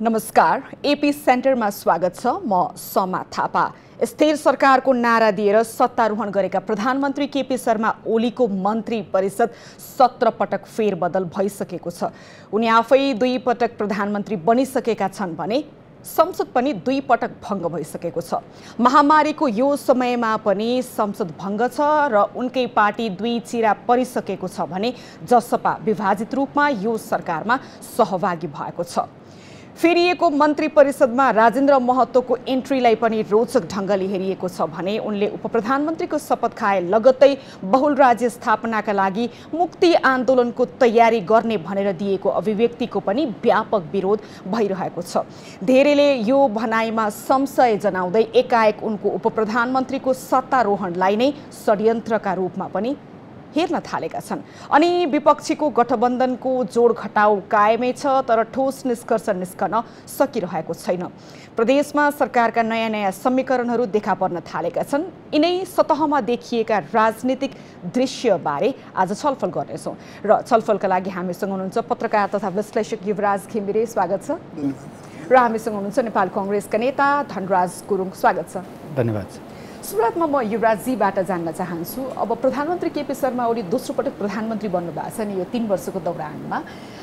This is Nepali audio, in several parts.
नमस्कार, एपी सेन्टरमा स्वागत छ। म समा थापा। स्थिर सरकारको नारा दिएर सत्तारोहण गरेका प्रधानमन्त्री केपी शर्मा ओलीको मन्त्री परिषद 17 पटक फेरबदल भइसकेको छ। उनी आफै 2 पटक प्रधानमन्त्री बनिसकेका छन् भने संसद पनि 2 पटक भङ्ग भइसकेको छ। महामारीको यो समयमा पनि संसद भङ्ग छ र उनकै पार्टी 2 चिरा परिसकेको छ भने जसपा विभाजित रूपमा यो सरकारमा सहभागी भएको छ। फेरिएको मन्त्री परिषदमा राजेन्द्र महतोको एन्ट्रीलाई पनि रोचक ढङ्गले हेरिएको छ भने उनले उपप्रधानमन्त्रीको शपथ खाए लगत्तै बहुल राज्य स्थापनाका लागि मुक्ति आन्दोलनको तयारी गर्ने भनेर दिएको अभिव्यक्तिको पनि व्यापक विरोध भइरहेको छ। धेरैले यो भनाइमा संशय जनाउँदै एकाएक उनको उपप्रधानमन्त्रीको सत्तारोहणलाई नै षड्यन्त्रका रूपमा पनि हेर्न थालेका छन्। अनि विपक्षीको गठबन्धनको जोड घटाउ कायमै छ, तर ठोस निष्कर्ष निस्कन सकिरहेको छैन। प्रदेशमा सरकारका नयाँ नयाँ समीकरणहरू देखा पर्न थालेका छन्। यिनै सतहमा देखिएका राजनीतिक दृश्यबारे आज छलफल गर्नेछौँ र छलफलका लागि हामीसँग हुनुहुन्छ पत्रकार तथा विश्लेषक युवराज घिमिरे, स्वागत छ। र हामीसँग हुनुहुन्छ नेपाल कांग्रेसका नेता धनराज गुरुङ, स्वागत छ। धन्यवाद। सुरुवातमा म युवराजजीबाट जान्न चाहन्छु। अब प्रधानमन्त्री केपी शर्मा ओली दोस्रो पटक प्रधानमन्त्री बन्नुभएको छ नि यो 3 वर्षको दौरानमा।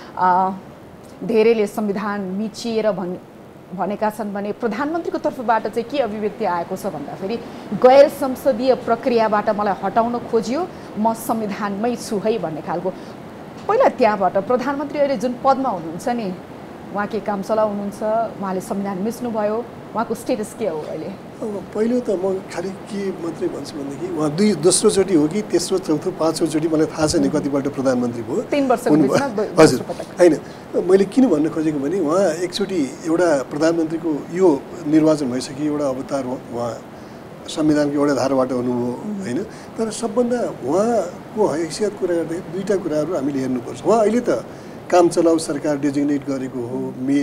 धेरैले संविधान मिचिएर भनेका छन् भने प्रधानमन्त्रीको तर्फबाट चाहिँ के अभिव्यक्ति आएको छ भन्दाखेरि गैर संसदीय प्रक्रियाबाट मलाई हटाउन खोजियो, म संविधानमै छु है भन्ने खालको। पहिला त्यहाँबाट प्रधानमन्त्री अहिले जुन पदमा हुनुहुन्छ नि, उहाँ के काम चलाउनुहुन्छ, उहाँले संविधान मिच्नुभयो, उहाँको स्टेटस के हो अहिले? पहिलो त म खालि के मात्रै भन्छु भनेदेखि उहाँ दोस्रोचोटि हो कि तेस्रो चौथो पाँचौँचोटि मलाई थाहा छैन कतिपल्ट प्रधानमन्त्री भयो। 3 वर्षको बिचमा हजुर होइन, मैले किन भन्न खोजेको भने उहाँ एकचोटि एउटा प्रधानमन्त्रीको यो निर्वाचन भइसक्यो, एउटा अवतार उहाँ संविधानको एउटा धाराबाट हुनुभयो होइन। तर सबभन्दा उहाँको हैसियत कुरा गर्दा 2टा कुराहरू हामीले हेर्नुपर्छ। उहाँ अहिले त काम चलाउ सरकार डेजिग्नेट गरेको हो मे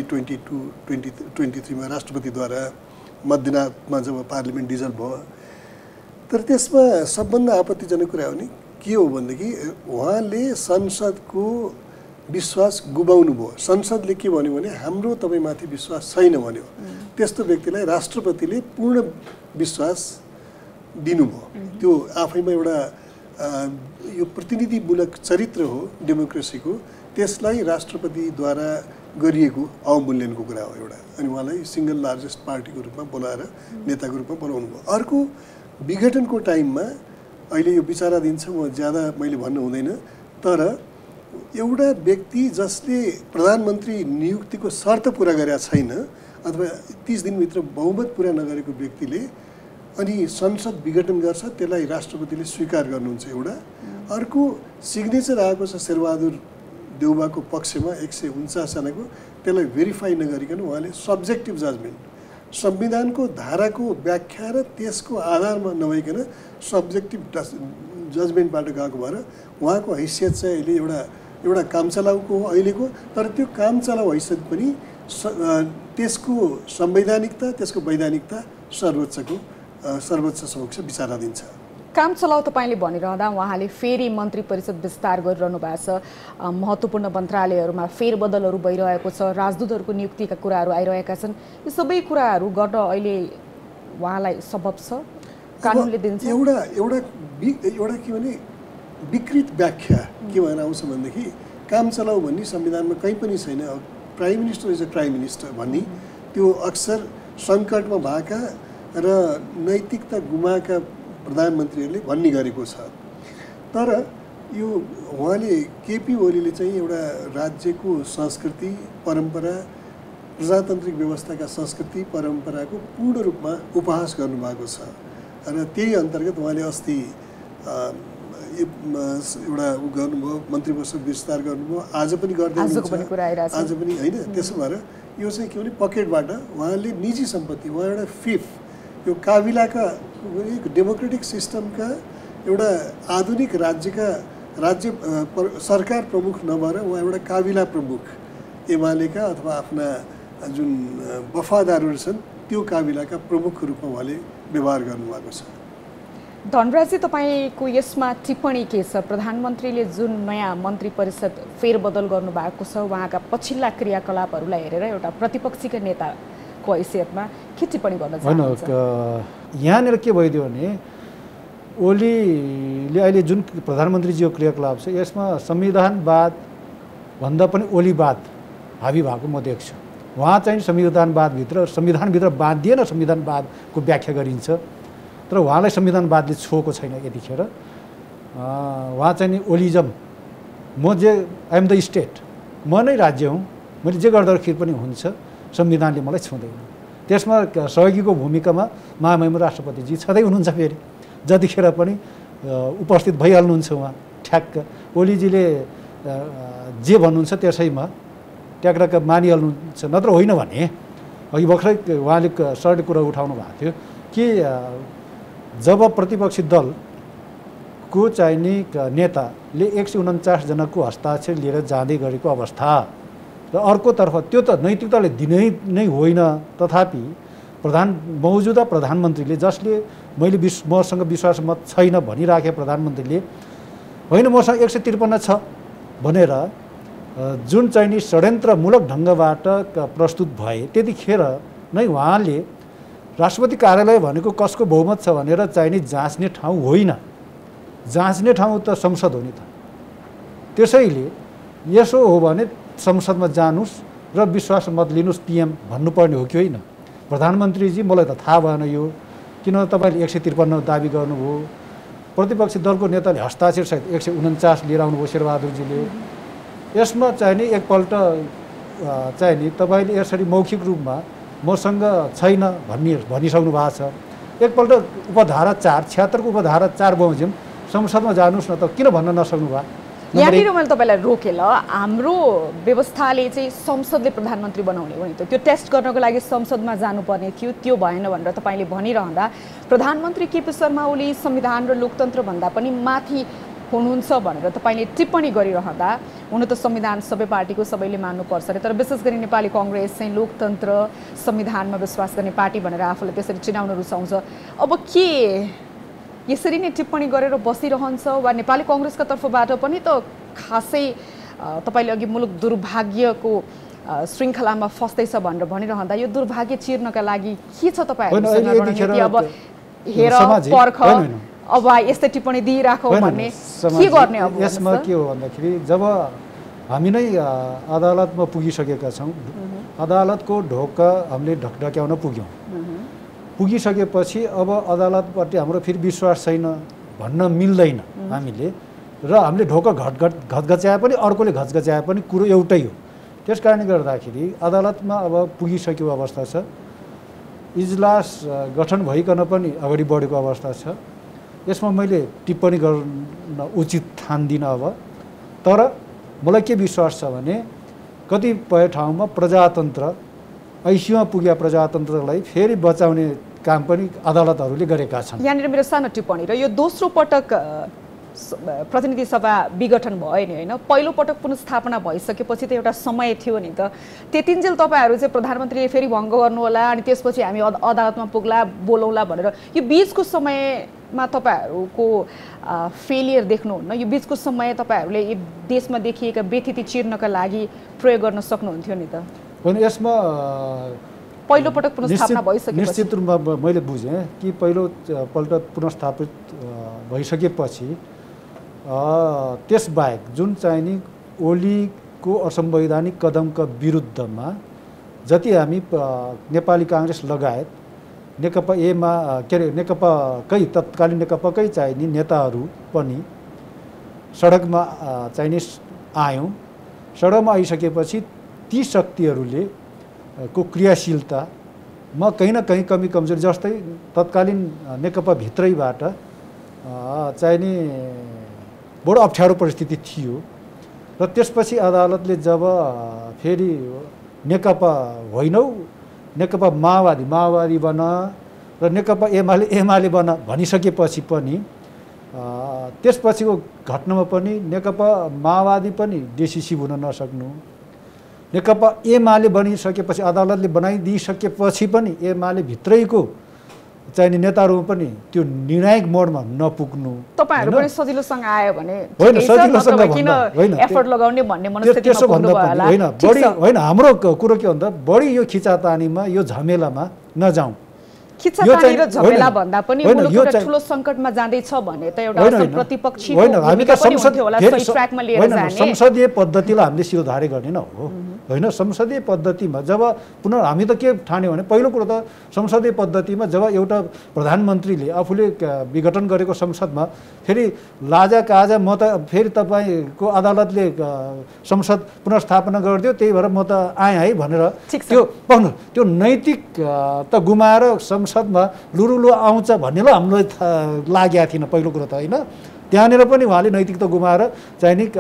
2023 राष्ट्रपतिद्वारा मध्यनाथमा जब पार्लिमेन्ट डिजल्भ भयो। तर त्यसमा सबभन्दा आपत्तिजनक कुरा हो नि के हो भनेदेखि उहाँले संसदको विश्वास गुमाउनु भयो। संसदले के भन्यो भने हाम्रो तपाईँमाथि विश्वास छैन भन्यो। त्यस्तो व्यक्तिलाई राष्ट्रपतिले पूर्ण विश्वास दिनुभयो। त्यो आफैमा एउटा यो प्रतिनिधिमूलक चरित्र हो डेमोक्रेसीको, त्यसलाई राष्ट्रपतिद्वारा गरिएको अवमूल्यनको कुरा हो एउटा। अनि उहाँलाई सिङ्गल लार्जेस्ट पार्टीको रूपमा बोलाएर नेताको रूपमा बोलाउनु भयो। अर्को विघटनको टाइममा अहिले यो विचाराधीन छ, म ज्यादा मैले भन्नु हुँदैन, तर एउटा व्यक्ति जसले प्रधानमन्त्री नियुक्तिको शर्त पुरा गरेका छैन अथवा 30 दिनभित्र बहुमत पुरा नगरेको व्यक्तिले अनि संसद विघटन गर्छ, त्यसलाई राष्ट्रपतिले स्वीकार गर्नुहुन्छ एउटा। अर्को सिग्नेचर आएको छ शेरबहादुर देउबाको पक्षमा 149 जनाको, त्यसलाई भेरिफाई नगरिकन उहाँले सब्जेक्टिभ जजमेन्ट संविधानको धाराको व्याख्या र त्यसको आधारमा नभइकन सब्जेक्टिभ जजमेन्टबाट गएको भएर उहाँको हैसियत चाहिँ अहिले एउटा कामचलाउको हो अहिलेको। तर त्यो कामचलाउ हैसियत पनि त्यसको संवैधानिकता त्यसको वैधानिकता सर्वोच्च समक्ष विचाराधीन छ। काम चलाउ तपाईँले भनिरहँदा उहाँले फेरि मन्त्री परिषद विस्तार गरिरहनु भएको छ। महत्त्वपूर्ण मन्त्रालयहरूमा फेरबदलहरू भइरहेको छ, राजदूतहरूको नियुक्तिका कुराहरू आइरहेका छन्। यो सबै कुराहरू गर्न अहिले उहाँलाई सबब छ, कानुनले दिन्छ? एउटा के भने विकृत व्याख्या के भएर आउँछ भनेदेखि काम चलाउ भन्ने संविधानमा कहीँ पनि छैन। Prime minister is a prime minister भन्ने त्यो अक्सर सङ्कटमा भएका र नैतिकता गुमाएका प्रधानमन्त्रीहरूले भन्ने गरेको छ। तर यो उहाँले केपी ओलीले चाहिँ एउटा राज्यको संस्कृति परम्परा प्रजातान्त्रिक व्यवस्थाका संस्कृति परम्पराको पूर्ण रूपमा उपहास गर्नुभएको छ र त्यही अन्तर्गत उहाँले अस्ति एउटा गर्नुभयो, मन्त्री परिषद विस्तार गर्नुभयो, आज पनि गर्दै हुनुहुन्छ, आज पनि होइन। त्यसो भएर यो चाहिँ के भने पकेटबाट उहाँले निजी सम्पत्ति, उहाँ एउटा फिफ यो काबिलाका डेमोक्रेटिक सिस्टमका एउटा आधुनिक राज्य सरकार प्रमुख नभएर उहाँ एउटा काबिला प्रमुख एमालेका अथवा आफ्ना जुन वफादारहरू छन् त्यो काबिलाका प्रमुखको रूपमा उहाँले व्यवहार गर्नुभएको छ। धनराजी, तपाईँको यसमा टिप्पणी के छ? प्रधानमन्त्रीले जुन नयाँ मन्त्री परिषद फेरबदल गर्नुभएको छ, उहाँका पछिल्ला क्रियाकलापहरूलाई हेरेर एउटा प्रतिपक्षीका नेताको हैसियतमा के टिप्पणी गर्न चाहनुहुन्छ? यहाँनिर के भइदियो भने ओलीले अहिले जुन प्रधानमन्त्रीजीको क्रियाकलाप छ यसमा संविधानवाद भन्दा पनि ओलीवाद हावी भएको म देख्छु। उहाँ चाहिँ संविधानभित्र बाँधिएन संविधानवादको व्याख्या गरिन्छ, तर उहाँलाई संविधानवादले छोएको छैन। यतिखेर उहाँ चाहिँ नि ओलिजम, म जे आई एम द स्टेट, म नै राज्य हुँ, मैले जे गर्दाखेरि पनि हुन्छ, संविधानले मलाई छुँदैन। त्यसमा सहयोगीको भूमिकामा महामहिम राष्ट्रपतिजी छँदै हुनुहुन्छ। फेरि जतिखेर पनि उपस्थित भइहाल्नुहुन्छ उहाँ ठ्याक्क। ओलीजीले जे भन्नुहुन्छ त्यसैमा ट्याक्राक मानिहाल्नुहुन्छ, नत्र होइन भने अघि भर्खरै उहाँले सरले कुरा उठाउनु भएको थियो कि जब प्रतिपक्षी दलको चाहिने नेताले 149 जनाको हस्ताक्षर लिएर जाँदै गरेको अवस्था र अर्कोतर्फ त्यो त नैतिकताले दिनै नै होइन, तथापि मौजुदा प्रधानमन्त्रीले जसले मसँग विश्वास मत छैन भनिराखे प्रधानमन्त्रीले होइन मसँग 153 छ भनेर जुन चाहिने षड्यन्त्रमूलक ढङ्गबाट प्रस्तुत भए, त्यतिखेर नै उहाँले राष्ट्रपति कार्यालय भनेको कसको बहुमत छ भनेर चाहिने जाँच्ने ठाउँ होइन, जाँच्ने ठाउँ त संसद हो नि त। त्यसैले यसो हो भने संसदमा जानुस् र विश्वास मत लिनुस् पीएम भन्नुपर्ने हो कि होइन? प्रधानमन्त्रीजी मलाई त थाहा भएन यो किन तपाईँले 153 दाबी गर्नुभयो। प्रतिपक्षी दलको नेताले हस्ताक्षर सहित 149 लिएर आउनुभयो शेरबहादुरजीले। यसमा चाहिने एकपल्ट चाहिने तपाईँले यसरी मौखिक रूपमा मसँग छैन भनिसक्नु भएको छ। एकपल्ट उपधारा 4 76 को उपधारा 4 बमोजिम संसदमा जानुस् न त, किन भन्न नसक्नु भयो? यहाँनिर मैले तपाईँलाई रोकेँ ल। हाम्रो व्यवस्थाले चाहिँ संसदले प्रधानमन्त्री बनाउने हो नि त, त्यो टेस्ट गर्नको लागि संसदमा जानुपर्ने थियो, त्यो भएन भनेर तपाईँले भनिरहँदा प्रधानमन्त्री केपी शर्मा ओली संविधान र लोकतन्त्र भन्दा पनि माथि हुनुहुन्छ भनेर तपाईँले टिप्पणी गरिरहँदा, हुन त संविधान सबै पार्टीको सबैले मान्नुपर्छ अरे, तर विशेष गरी नेपाली कङ्ग्रेस चाहिँ लोकतन्त्र संविधानमा विश्वास गर्ने पार्टी भनेर आफूले त्यसरी चिनाउन रुचाउँछ। अब के यसरी नै टिप्पणी गरेर बसिरहन्छ वा नेपाली कङ्ग्रेसका तर्फबाट पनि त खासै तपाईँले अघि मुलुक दुर्भाग्यको श्रृङ्खलामा फस्दैछ भनेर भनिरहँदा यो दुर्भाग्य चिर्नका लागि के छ तपाईँहरूसँग रणनीति? अब हेर पर्ख अब यस्तै टिप्पणी दिइराखौँ भन्ने के गर्ने? अब यसमा के हो भन्दाखेरि जब हामी नै अदालतमा पुगिसकेका छौँ, अदालतको ढोका हामीले ढकढक्याउन पुगिसकेपछि अब अदालतपट्टि हाम्रो फेरि विश्वास छैन भन्न मिल्दैन हामीले, र हामीले ढोका घचघच्याए पनि अर्कोले घचघच्याए पनि कुरो एउटै हो। त्यस कारणले गर्दाखेरि अदालतमा अब पुगिसकेको अवस्था छ, इजलास गठन भइकन पनि अगाडि बढेको अवस्था छ। यसमा मैले टिप्पणी गर्न उचित ठान्दिनँ अब, तर मलाई के विश्वास छ भने कतिपय ठाउँमा प्रजातन्त्र ऐसियुमा पुगेका प्रजातन्त्रलाई फेरि बचाउने काम पनि अदालतहरूले गरेका छन्। यहाँनिर मेरो सानो टिप्पणी र यो दोस्रो पटक प्रतिनिधि सभा विघटन भयो नि होइन, पहिलो पटक पुनर्स्थापना भइसकेपछि त एउटा समय थियो नि त, त्यतिन्जेल तपाईँहरू चाहिँ प्रधानमन्त्रीले फेरि भङ्ग गर्नु होला अनि त्यसपछि हामी अदालतमा पुग्ला बोलौँला भनेर यो बिचको समयमा तपाईँहरूको फेलियर देख्नुहुन्न? यो बिचको समय तपाईँहरूले यो देशमा देखिएका व्यथिति चिर्नका लागि प्रयोग गर्न सक्नुहुन्थ्यो नि त? यसमा पहिलो पटक पुनर्स्थापना भइसकेपछि निश्चित रूपमा मैले बुझेँ कि पहिलोपल्ट पुनर्स्थापित भइसकेपछि त्यसबाहेक जुन चाहिने ओलीको असंवैधानिक कदमका विरुद्धमा जति हामी नेपाली काङ्ग्रेस लगायत नेकपाकै तत्कालीन नेकपाकै चाहिने नेताहरू पनि सडकमा चाहिने आयौँ। सडकमा आइसकेपछि ती शक्तिहरूले को क्रियाशीलतामा कहीँ न कहीँ कमी कमजोरी, जस्तै तत्कालीन नेकपा भित्रैबाट चाहिने बडो अप्ठ्यारो परिस्थिति थियो र त्यसपछि अदालतले जब फेरि नेकपा होइनौ नेकपा माओवादी बन र नेकपा एमाले बन भनिसकेपछि पनि त्यसपछिको घटनामा पनि नेकपा माओवादी पनि डिसिसिभ हुन नसक्नु, नेकपा एमाले बनिसकेपछि अदालतले बनाइदिइसकेपछि पनि एमाले भित्रैको चाहिने नेताहरू पनि त्यो निर्णायक मोडमा नपुग्नु। तपाईहरु पनि सजिलोसँग आयो भने होइन, सजिलोसँग किन होइन, एफर्ट लगाउने भन्ने मनस्थितिमा त्यसो भन्दा पुग्नु भयो पनि होला। होइन, बढी होइन, हाम्रो कुरो के भन्दा बढी यो खिचातानीमा यो झमेलामा नजाउँ। खिचातानी र झमेला भन्दा पनि मुलुक एउटा ठुलो सङ्कटमा जाँदैछ भने त एउटा असल प्रतिपक्षीको भूमिका पनि हुन्थ्यो होला, सही ट्र्याकमा लिएर जाने। संसदीय पद्धतिलाई हामीले शिरोधार्य गर्ने न हो होइन। संसदीय पद्धतिमा जब पुनः हामी त के ठान्यो भने पहिलो कुरो त संसदीय पद्धतिमा जब एउटा प्रधानमन्त्रीले आफूले विघटन गरेको संसदमा फेरि लाजा काजा म त फेरि तपाईँको अदालतले संसद पुनर्स्थापना गरिदियो त्यही भएर म त आएँ है भनेर त्यो पाउनु त्यो नैतिक त गुमाएर संसदमा लुरुलु आउँछ भन्नेलाई हामीलाई लागेको थिएन पहिलो कुरो त होइन। त्यहाँनिर पनि उहाँले नैतिकता गुमाएर चाहिँ नि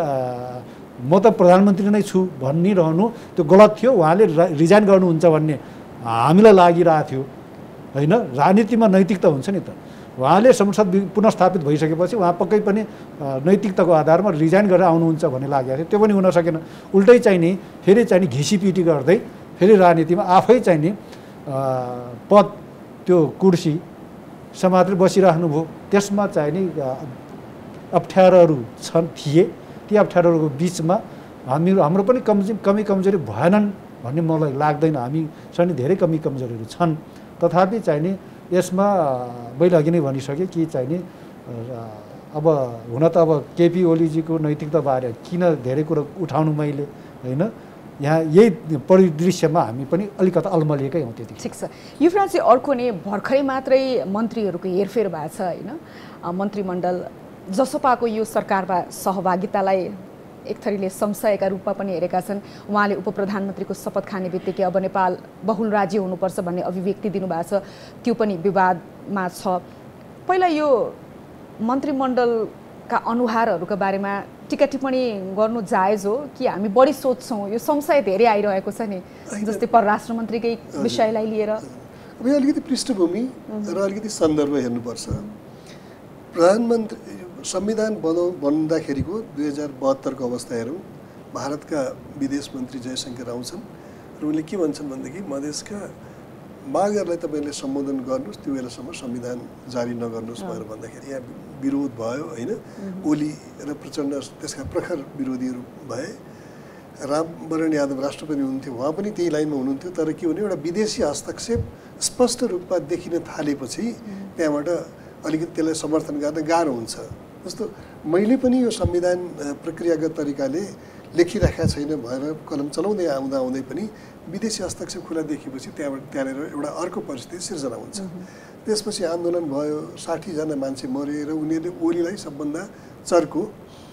म त प्रधानमन्त्री नै छु भनिरहनु त्यो गलत थियो। उहाँले रिजाइन गर्नुहुन्छ भन्ने हामीलाई लागिरहेको थियो होइन। राजनीतिमा नैतिकता हुन्छ नि त। उहाँले संसद पुनर्स्थापित भइसकेपछि उहाँ पक्कै पनि नैतिकताको आधारमा रिजाइन गरेर आउनुहुन्छ भन्ने लागेको थियो। त्यो पनि हुन सकेन। उल्टै चाहिँ नि फेरि चाहिँ नि घिसिपिटी गर्दै फेरि राजनीतिमा आफै चाहिँ नि पद त्यो कुर्सी समातेर बसिराख्नुभयो। त्यसमा चाहिँ नि अप्ठ्यारोहरू थिए। ती अप्ठ्यारोहरूको बिचमा हाम्रो पनि कमी कमजोरी भएनन् भन्ने मलाई लाग्दैन। हामीसँग नि धेरै कमी कमजोरीहरू छन्। तथापि चाहिँ नि यसमा मैले अघि नै भनिसकेँ कि चाहिँ नि अब हुन त अब केपी ओलीजीको नैतिकताबारे किन धेरै कुरो उठाउनु मैले होइन। यहाँ यही परिदृश्यमा हामी पनि अलिकति अल्मलिएकै हौँ त्यति। ठिक छ। युवराज चाहिँ अर्को नै भर्खरै मात्रै मन्त्रीहरूको हेरफेर भएको छ होइन। मन्त्रीमण्डल जसपाको यो सरकारमा सहभागितालाई एक थरीले संशयका रूपमा पनि हेरेका छन्। उहाँले उपप्रधानमन्त्रीको शपथ खाने बित्तिकै अब नेपाल बहुल राज्य हुनुपर्छ भन्ने अभिव्यक्ति दिनुभएको छ। त्यो पनि विवादमा छ। पहिला यो मन्त्रीमण्डलका अनुहारहरूका बारेमा टिका टिप्पणी गर्नु जायज हो कि हामी बढी सोध्छौँ? यो संशय धेरै आइरहेको छ नि, जस्तै परराष्ट्र मन्त्रीकै विषयलाई लिएर। अब यो अलिकति पृष्ठभूमि र अलिकति सन्दर्भ हेर्नुपर्छ। प्रधानमन्त्री संविधान बन्दाखेरिको 2072को अवस्था हेरौँ। भारतका विदेश मन्त्री जयशङ्कर आउँछन् र उनले के भन्छन् भनेदेखि मधेसका मागहरूलाई तपाईँले सम्बोधन गर्नुहोस्, त्यो बेलासम्म संविधान जारी नगर्नुहोस् भनेर भन्दाखेरि यहाँ विरोध भयो होइन। ओली र प्रचण्ड त्यसका प्रखर विरोधीहरू भए। रामवरण यादव राष्ट्रपति हुनुहुन्थ्यो, उहाँ पनि त्यही लाइनमा हुनुहुन्थ्यो। तर के भने एउटा विदेशी हस्तक्षेप स्पष्ट रूपमा देखिन थालेपछि त्यहाँबाट अलिकति त्यसलाई समर्थन गर्न गाह्रो हुन्छ। जस्तो मैले पनि यो संविधान प्रक्रियागत तरिकाले लेखिराखेका छैन भनेर कलम चलाउँदै आउँदै पनि विदेशी हस्तक्षेप खुला देखेपछि त्यहाँनिर एउटा अर्को परिस्थिति सिर्जना हुन्छ। त्यसपछि आन्दोलन भयो, 60 जना मान्छे मरे र उनीहरूले ओलीलाई सबभन्दा चर्को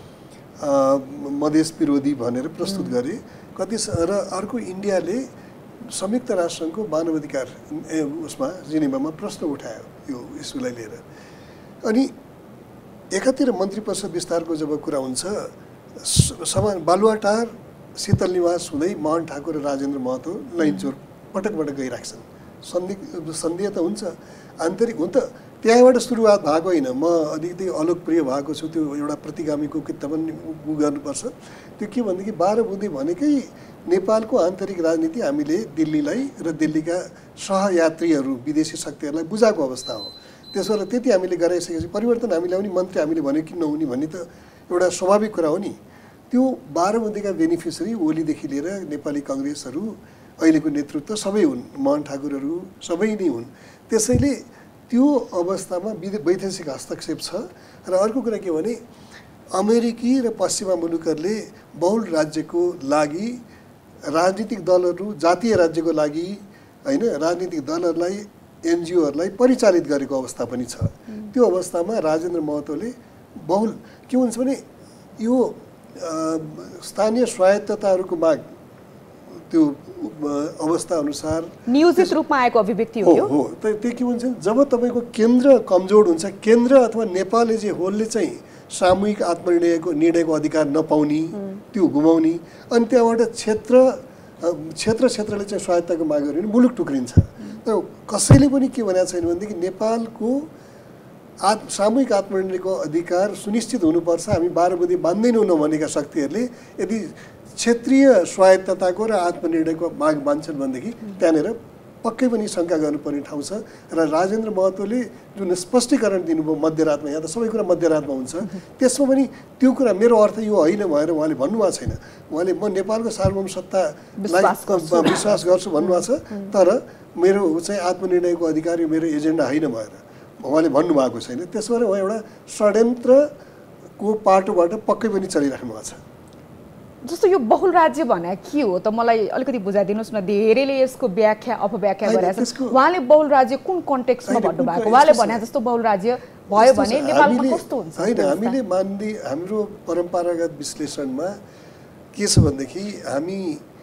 मधेस विरोधी भनेर प्रस्तुत गरे। र अर्को इन्डियाले संयुक्त राष्ट्रसङ्घको मानवाधिकार उसमा जिनेभामा प्रश्न उठायो यो इस्युलाई लिएर। अनि एकातिर मन्त्री परिषद विस्तारको जब कुरा हुन्छ, बालुवाटार शीतल निवास हुँदै मोहन ठाकुर र राजेन्द्र महतो लैनचोर पटक गइराख्छन्। सन्देह त हुन्छ, आन्तरिक हुन त त्यहाँबाट सुरुवात भएको होइन। म अलिकति अलोकप्रिय भएको छु, त्यो एउटा प्रतिगामीको किताब पनि गर्नुपर्छ। त्यो के भनेदेखि 12 बुँदे भनेकै नेपालको आन्तरिक राजनीति हामीले दिल्लीलाई र दिल्लीका सहयात्रीहरू विदेशी शक्तिहरूलाई बुझाएको अवस्था हो। त्यसो भएर त्यति हामीले गराइसकेपछि परिवर्तन हामी ल्याउने, मन्त्री हामीले भने कि नहुने भन्ने त एउटा स्वाभाविक कुरा हो नि। त्यो 12 बुँदेका बेनिफिसरी ओलीदेखि लिएर नेपाली कङ्ग्रेसहरू अहिलेको नेतृत्व सबै हुन्, मोहन ठाकुरहरू सबै नै हुन्। त्यसैले त्यो अवस्थामा वैदेशिक हस्तक्षेप छ। र अर्को कुरा के भने अमेरिकी र पश्चिमा मुलुकहरूले बहुल राज्यको लागि राजनीतिक दलहरू, जातीय राज्यको लागि होइन, राजनीतिक दलहरूलाई एनजिओहरूलाई परिचालित गरेको अवस्था पनि छ। त्यो अवस्थामा राजेन्द्र महतोले बहुल के भन्छ भने यो स्थानीय स्वायत्तताहरूको माग त्यो अवस्था अनुसार नियोजित रूपमा आएको अभिव्यक्ति हो। हो त्यो के भन्छ, जब तपाईँको केन्द्र कमजोर हुन्छ, केन्द्र अथवा नेपाल एज ए होलले चाहिँ सामूहिक निर्णयको अधिकार नपाउने, त्यो गुमाउने, अनि त्यहाँबाट क्षेत्रले चाहिँ स्वायत्तताको माग गर्यो भने मुलुक टुक्रिन्छ। तर कसैले पनि के भनेको छैन भनेदेखि नेपालको सामूहिक आत्मनिर्णयको अधिकार सुनिश्चित हुनुपर्छ, हामी 12 बुँदे बाँध्दैनौँ नभनेका शक्तिहरूले यदि क्षेत्रीय स्वायत्तताको र आत्मनिर्णयको माग मान्छन् भनेदेखि त्यहाँनिर पक्कै पनि शङ्का गर्नुपर्ने ठाउँ छ र राजेन्द्र महतोले जुन स्पष्टीकरण दिनुभयो मध्यरातमा, यहाँ त सबै कुरा मध्यरातमा हुन्छ, त्यसमा पनि त्यो कुरा मेरो अर्थ यो होइन भनेर उहाँले भन्नुभएको छैन। उहाँले म नेपालको सार्वभौम सत्तालाई विश्वास गर्छु भन्नुभएको छ, तर मेरो चाहिँ आत्मनिर्णयको अधिकार यो मेरो एजेन्डा होइन भनेर उहाँले भन्नुभएको छैन। त्यसो भएर उहाँ एउटा षड्यन्त्रको पाटोबाट पक्कै पनि चलिराख्नु भएको छ। जस्तो यो बहुल राज्य भने के हो त मलाई अलिकति बुझाइदिनुहोस् न। धेरैले यसको व्याख्या अपव्याख्या गरेका छन्। उहाँले बहुल राज्य कुन कन्टेक्स्टमा भन्नुभएको? उहाँले भने जस्तो बहुल राज्य भयो भने नेपालमा कस्तो हुन्छ? होइन, हामीले मान्ने हाम्रो परम्परागत विश्लेषणमा के छ भनेदेखि हामी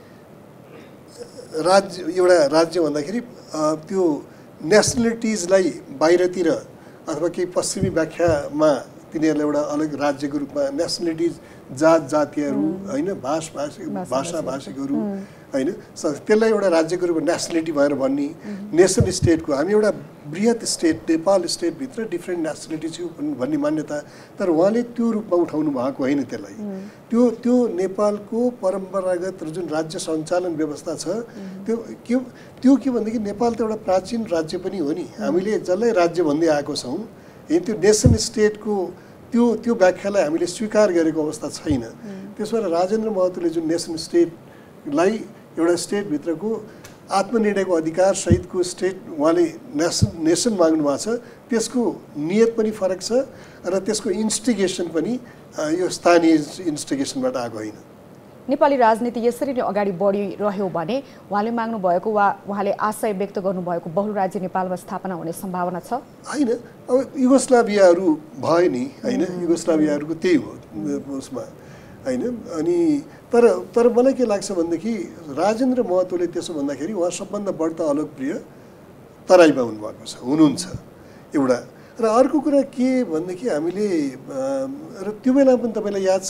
एउटा राज्य भन्दाखेरि त्यो नेसनलिटिजलाई बाहिरतिर अथवा केही पश्चिमी व्याख्यामा तिनीहरूलाई एउटा अलग राज्यको रूपमा नेसनलिटिज जात जातीयहरू होइन, भाषा भाषिकहरू होइन, त्यसलाई एउटा राज्यको रूपमा नेसनलिटी भएर भन्ने, नेसन स्टेटको हामी एउटा बृहत स्टेट नेपाल स्टेटभित्र डिफ्रेन्ट नेसनलिटी छु भन्ने मान्यता, तर उहाँले त्यो रूपमा उठाउनु भएको होइन। त्यसलाई त्यो नेपालको परम्परागत जुन राज्य सञ्चालन व्यवस्था छ त्यो के भनेदेखि नेपाल त एउटा प्राचीन राज्य पनि हो नि, हामीले जसलाई राज्य भन्दै आएको छौँ। त्यो नेसन स्टेटको त्यो व्याख्यालाई हामीले स्वीकार गरेको अवस्था छैन। त्यसो भएर राजेन्द्र महतोले जुन नेसन स्टेटलाई एउटा स्टेटभित्रको आत्मनिर्णयको अधिकार सहितको स्टेट उहाँले नेसन माग्नु भएको छ, त्यसको नियत पनि फरक छ र त्यसको इन्स्टिगेसन पनि यो स्थानीय इन्स्टिगेसनबाट आएको होइन। नेपाली राजनीति यसरी नै अगाडि बढिरह्यो भने उहाँले माग्नु भएको वा उहाँले आशय व्यक्त गर्नुभएको बहुल राज्य नेपालमा स्थापना हुने सम्भावना छ? होइन, अब युगोस्लाभियाहरू भयो नि होइन, युगोस्लाभियाहरूको त्यही हो उसमा होइन। अनि तर मलाई के लाग्छ भनेदेखि राजेन्द्र महतोले त्यसो भन्दाखेरि उहाँ सबभन्दा बढ्ता अलोकप्रिय तराईमा हुनुहुन्छ एउटा। र अर्को कुरा के भनेदेखि हामीले र त्यो बेला पनि तपाईँलाई याद छ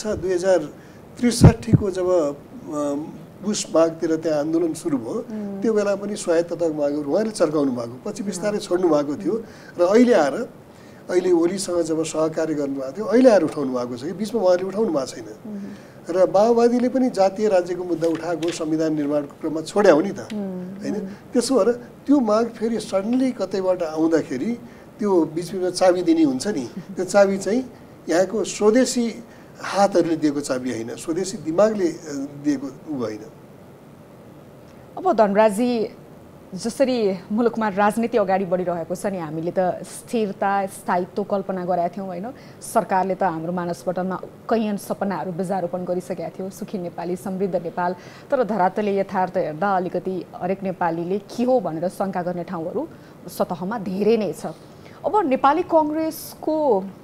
2063 को जब पुष माघतिर त्यहाँ आन्दोलन सुरु भयो, त्यो बेला पनि स्वायत्तताको मागहरू उहाँले चर्काउनु भएको, पछि बिस्तारै छोड्नु भएको थियो र अहिले ओलीसँग जब सहकार्य गर्नुभएको थियो अहिले आएर उठाउनु भएको छ कि बिचमा उहाँले उठाउनु भएको छैन। र माओवादीले पनि जातीय राज्यको मुद्दा उठाएको संविधान निर्माणको क्रममा छोड्या हो नि त होइन। त्यसो भएर त्यो माग फेरि सडनली कतैबाट आउँदाखेरि त्यो बिचमा चाबी दिने हुन्छ नि, त्यो चाबी चाहिँ यहाँको स्वदेशी हातहरूले दिएको चाबी होइन, स्वदेशी दिमागले दिएको होइन। अब धनराजी, जसरी मुलुकमा राजनीति अगाडि बढिरहेको छ नि, हामीले त स्थिरता स्थायित्व कल्पना गरेका थियौँ होइन। सरकारले त हाम्रो मानसपटलमा कैयन सपनाहरू बीजारोपण गरिसकेका थियो, सुखी नेपाली, समृद्ध नेपाल। तर धरातलले यथार्थ हेर्दा अलिकति हरेक नेपालीले के हो भनेर शङ्का गर्ने ठाउँहरू सतहमा धेरै नै छ। अब नेपाली कङ्ग्रेसको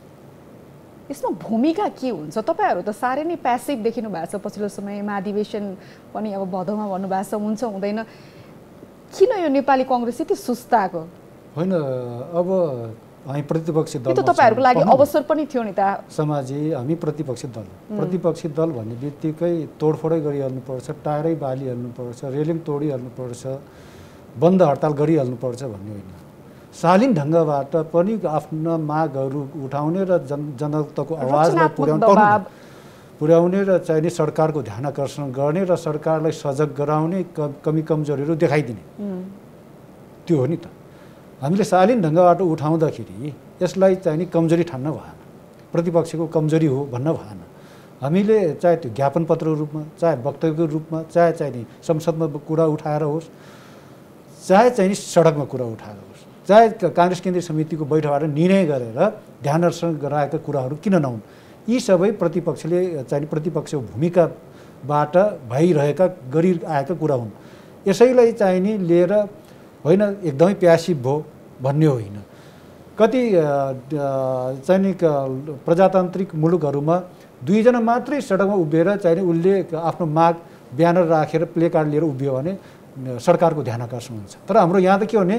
यसमा भूमिका के हुन्छ? तपाईँहरू त साह्रै नै प्यासिभ देखिनु भएको छ पछिल्लो समयमा। अधिवेशन पनि अब भदौमा भन्नुभएको छ, हुन्छ हुँदैन। किन यो नेपाली कङ्ग्रेस यति सुस्ताको? होइन, अब हामी प्रतिपक्षी दल, त्यो त तपाईँहरूको लागि अवसर पनि थियो नि त समाजी। हामी प्रतिपक्षी दल भन्ने बित्तिकै तोडफोडै गरिहाल्नुपर्छ, टायरै बालिहाल्नुपर्छ, रेलिङ तोडिहाल्नुपर्छ, बन्द हडताल गरिहाल्नुपर्छ भन्ने होइन। शालीन ढङ्गबाट पनि आफ्ना मागहरू उठाउने र जनताको आवाजलाई पुर्याउने र चाहिने सरकारको ध्यान आकर्षण गर्ने र सरकारलाई सजग गराउने, कमी कमजोरीहरू देखाइदिने, त्यो हो नि त। हामीले शालीन ढङ्गबाट उठाउँदाखेरि यसलाई चाहिने कमजोरी ठान्न भएन, प्रतिपक्षको कमजोरी हो भन्न भएन। हामीले चाहे त्यो ज्ञापन पत्रको रूपमा, चाहे वक्तव्यको रूपमा, चाहे चाहिने संसदमा कुरा उठाएर होस्, चाहे चाहिने सडकमा कुरा उठाएर होस्, चाहे काङ्ग्रेस केन्द्रीय समितिको बैठकबाट निर्णय गरेर ध्यान आकर्षण गराएका कुराहरू किन नहुन्, यी सबै प्रतिपक्षले चाहिने प्रतिपक्षको भूमिकाबाट भइरहेका गरिआएका कुरा हुन्। यसैलाई चाहिने लिएर होइन एकदमै प्यासिभ भयो भन्ने होइन। कति चाहिने प्रजातान्त्रिक मुलुकहरूमा 2 जना मात्रै सडकमा उभिएर चाहिने उसले आफ्नो माग ब्यानर राखेर प्ले कार्ड लिएर उभियो भने सरकारको ध्यान आकर्षण हुन्छ। तर हाम्रो यहाँ त के हो भने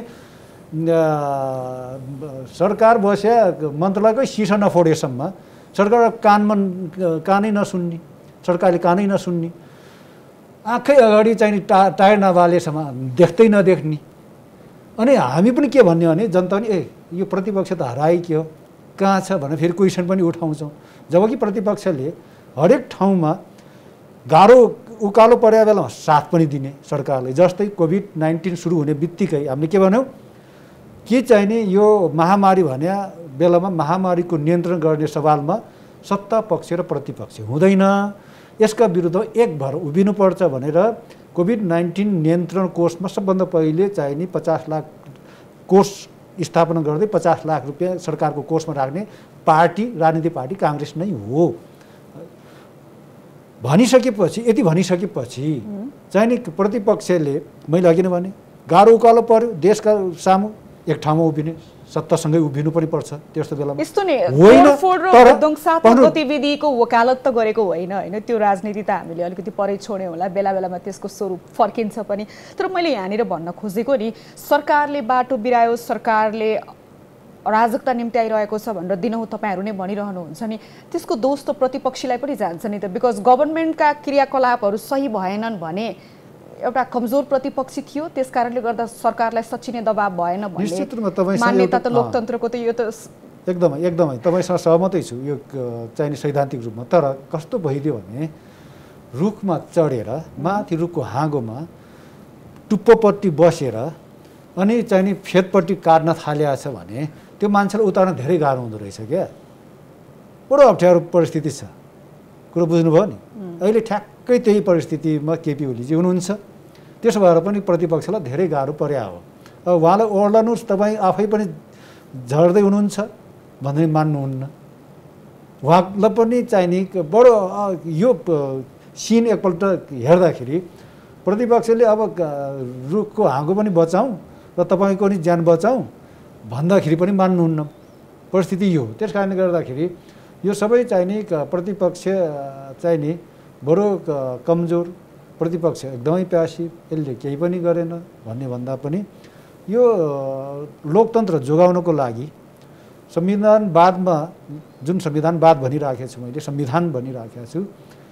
सरकार बस्या मन्त्रालयकै सिसा नफोडेसम्म सरकार कानै नसुन्ने, सरकारले कानै नसुन्ने, आँखै अगाडि चाहिने टायर नबालेसम्म देख्दै नदेख्ने। अनि हामी पनि के भन्ने भने जनता पनि यो प्रतिपक्ष त हराइ के हो, कहाँ छ भनेर फेरि क्वेसन पनि उठाउँछौँ। जबकि प्रतिपक्षले हरेक ठाउँमा गाह्रो उकालो परेको बेलामा साथ पनि दिने सरकारले। जस्तै कोभिड-19 सुरु हुने बित्तिकै हामीले के भन्यौँ के चाहिने यो महामारी भने बेलामा महामारीको नियन्त्रण गर्ने सवालमा सत्ता पक्ष र प्रतिपक्ष हुँदैन, यसका विरुद्ध एक भएर उभिनुपर्छ भनेर कोभिड-19 नियन्त्रण कोषमा सबभन्दा पहिले चाहिने 50 लाख कोष स्थापना गर्दै 50 लाख रुपियाँ सरकारको कोषमा राख्ने पार्टी राजनीतिक पार्टी काङ्ग्रेस नै हो भनिसकेपछि, यति भनिसकेपछि चाहिने प्रतिपक्षले मैले अघि नै भने गाह्रो उकालो पर्यो, देशका सामु एक ठाउँमा उभिने, सत्तासँगै उभिनु पनि पर्छ त्यस्तो बेलामा। यस्तो नि तोडफोड र ध्वंसात्मक गतिविधिको वकालत त गरेको होइन होइन, त्यो राजनीति त हामीले अलिकति परै छोड्यौँ होला, बेला बेलामा त्यसको स्वरूप फर्किन्छ पनि। तर मैले यहाँनिर भन्न खोजेको नि सरकारले बाटो बिरायो, सरकारले अराजकता निम्ति आइरहेको छ भनेर दिनहुँ तपाईँहरू नै भनिरहनुहुन्छ नि, त्यसको दोष त प्रतिपक्षीलाई पनि जान्छ नि त। बिकज गभर्मेन्टका क्रियाकलापहरू सही भएनन् भने एउटा कमजोर प्रतिपक्षी थियो, त्यस कारणले गर्दा सरकारलाई सचिने दबाव भएन भन्ने मान्यता त लोकतन्त्रको त यो त एकदमै तपाईँसँग सहमतै छु यो चाहिने सैद्धान्तिक रूपमा। तर कस्तो भइदियो भने रुखमा चढेर माथि रुखको हाँगोमा टुप्पोपट्टि बसेर अनि चाहिने फेदपट्टि काट्न थालेको छ भने त्यो मान्छेलाई उतार्न धेरै गाह्रो हुँदो रहेछ क्या। बडो अप्ठ्यारो परिस्थिति छ, कुरो बुझ्नुभयो नि। अहिले ठ्याक्कै त्यही परिस्थितिमा केपी ओलीजी हुनुहुन्छ, त्यसो भएर पनि प्रतिपक्षलाई धेरै गाह्रो पर्या हो। अब उहाँलाई ओर्लनुहोस्, तपाईँ आफै पनि झर्दै हुनुहुन्छ भन्दै मान्नुहुन्न। उहाँलाई पनि चाहिने बडो यो सिन एकपल्ट हेर्दाखेरि प्रतिपक्षले अब रुखको हाँगो पनि बचाउँ र तपाईँको नि ज्यान बचाउँ भन्दाखेरि पनि मान्नुहुन्न, परिस्थिति यो। त्यस कारणले गर्दाखेरि यो सबै चाहिने प्रतिपक्ष चाहिने बडो कमजोर, प्रतिपक्ष एकदमै प्यासिभ, यसले केही पनि गरेन भन्ने भन्दा पनि यो लोकतन्त्र जोगाउनको लागि संविधानवादमा जुन संविधानवाद भनिराखेको छु मैले, संविधान भनिराखेको छु,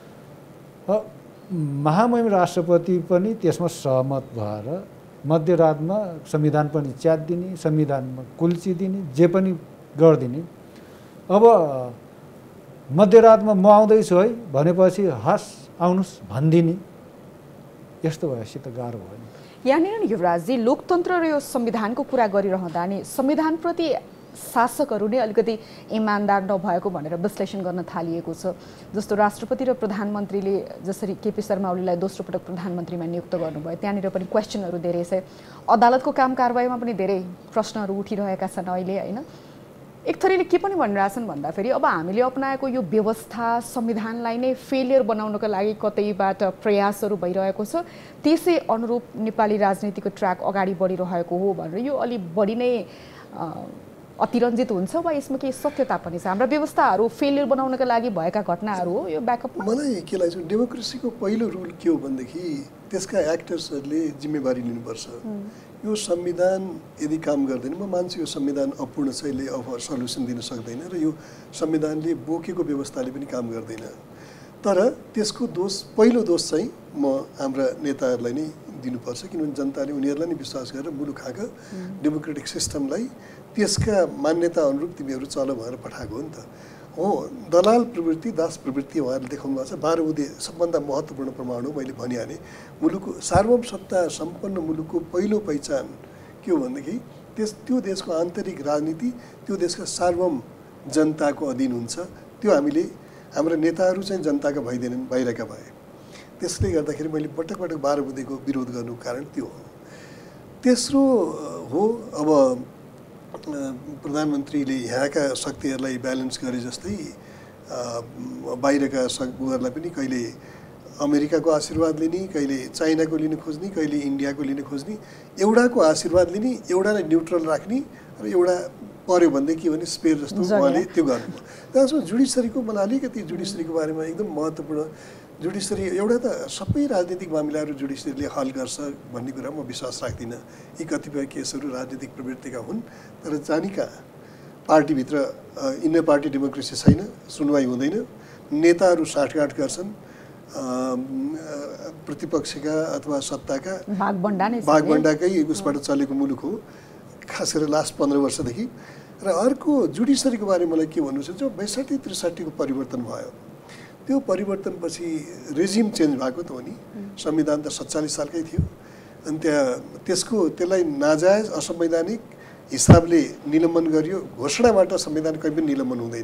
महामहिम राष्ट्रपति पनि त्यसमा सहमत भएर मध्यरातमा संविधान पनि च्यातिदिने, संविधानमा कुल्चिदिने, जे पनि गरिदिने। अब मध्यरातमा म आउँदैछु है भनेपछि हस् आउनुहोस् भनिदिने, यस्तो भएपछि त गाह्रो भयो नि। यहाँनिर नि युवराजजी लोकतन्त्र र यो संविधानको कुरा गरिरहँदा नि संविधानप्रति शासकहरू नै अलिकति इमान्दार नभएको भनेर विश्लेषण गर्न थालिएको छ। जस्तो राष्ट्रपति र प्रधानमन्त्रीले जसरी केपी शर्मा ओलीलाई दोस्रो पटक प्रधानमन्त्रीमा नियुक्त गर्नुभयो, त्यहाँनिर पनि क्वेसनहरू धेरै छ। अदालतको काम कारबाहीमा पनि धेरै प्रश्नहरू उठिरहेका छन् अहिले होइन। एक थरीले के पनि भनिरहेछन् भन्दाखेरि अब हामीले अपनाएको यो व्यवस्था संविधानलाई नै फेलियर बनाउनको लागि कतैबाट प्रयासहरू भइरहेको छ, त्यसै अनुरूप नेपाली राजनीतिको ट्र्याक अगाडि बढिरहेको हो भनेर यो अलि बढी नै अतिरञ्जित हुन्छ वा यसमा केही सत्यता पनि छ? हाम्रा व्यवस्थाहरू फेलियर बनाउनका लागि भएका घटनाहरू हो यो ब्याकअपमा? मलाई के लाग्छ डेमोक्रेसीको पहिलो रुल के हो भनेदेखि त्यसका एक्टर्सहरूले जिम्मेवारी लिनुपर्छ। यो संविधान यदि काम गर्दैन, म मान्छु यो संविधान अपूर्ण छ, यसले अब सल्युसन दिन सक्दैन र यो संविधानले बोकेको व्यवस्थाले पनि काम गर्दैन। तर त्यसको दोष, पहिलो दोष चाहिँ म हाम्रा नेताहरूलाई नै दिनुपर्छ, किनभने जनताले उनीहरूलाई नै विश्वास गरेर मुलुकका डेमोक्रेटिक सिस्टमलाई त्यसका मान्यता अनुरूप तिमीहरू चल भनेर पठाएको हो नि त। हो, दलाल प्रवृत्ति, दास प्रवृत्ति उहाँहरूले देखाउनु भएको छ। 12 बुँदे सबभन्दा महत्त्वपूर्ण प्रमाण हो। मैले भनिहालेँ मुलुकको सार्वभौम सत्ता सम्पन्न मुलुकको पहिलो पहिचान के हो भनेदेखि त्यो देशको आन्तरिक राजनीति त्यो देशका सार्वभौम जनताको अधीन हुन्छ। त्यो हामीले हाम्रा नेताहरू चाहिँ जनताका भइदिएनन्, बाहिरका भए। त्यसले गर्दाखेरि मैले पटक पटक 12 बुँदेको विरोध गर्नुको कारण त्यो हो। तेस्रो हो, अब प्रधानमन्त्रीले यहाँका शक्तिहरूलाई ब्यालेन्स गरे जस्तै बाहिरका उनीहरूलाई पनि कहिले अमेरिकाको आशीर्वाद लिने, कहिले चाइनाको लिन खोज्ने, कहिले इन्डियाको लिन खोज्ने, एउटाको आशीर्वाद लिने, एउटालाई न्युट्रल राख्ने र एउटा पर्यो भन्दै के भने स्पेयर जस्तो उहाँले त्यो गर्नुभयो। त्यसमा जुडिसरीको मलाई अलिकति जुडिसरीको बारेमा एकदम महत्त्वपूर्ण, जुडिसरी एउटा त सबै राजनीतिक मामिलाहरू जुडिसरीले हल गर्छ भन्ने कुरा म विश्वास राख्दिनँ। यी कतिपय केसहरू राजनीतिक प्रवृत्तिका हुन्, तर जानीका पार्टीभित्र इन्नर पार्टी डेमोक्रेसी छैन, सुनवाई हुँदैन, नेताहरू साँठगाँठ गर्छन्, प्रतिपक्षका अथवा सत्ताका भागभण्डाकै उसबाट चलेको मुलुक हो, खास गरेर लास्ट 15 वर्षदेखि। र अर्को जुडिसरीको बारेमा मलाई के भन्नु छ, जो 62-63 को परिवर्तन भयो, त्यो परिवर्तनपछि रेजिम चेन्ज भएको त हो नि। संविधान त 47 सालकै थियो अनि त्यसलाई नाजायज असंवैधानिक हिसाबले निलम्बन गरियो। घोषणाबाट संविधान कहिले पनि निलम्बन हुँदैन।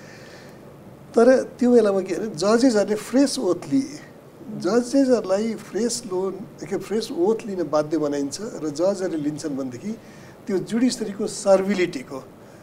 तर त्यो बेलामा के भने जजेसहरूले फ्रेस ओथ लिए। जजेसहरूलाई फ्रेस ओथ लिन बाध्य बनाइन्छ र जजहरूले लिन्छन् भनेदेखि त्यो जुडिसरीको सर्भिलिटीको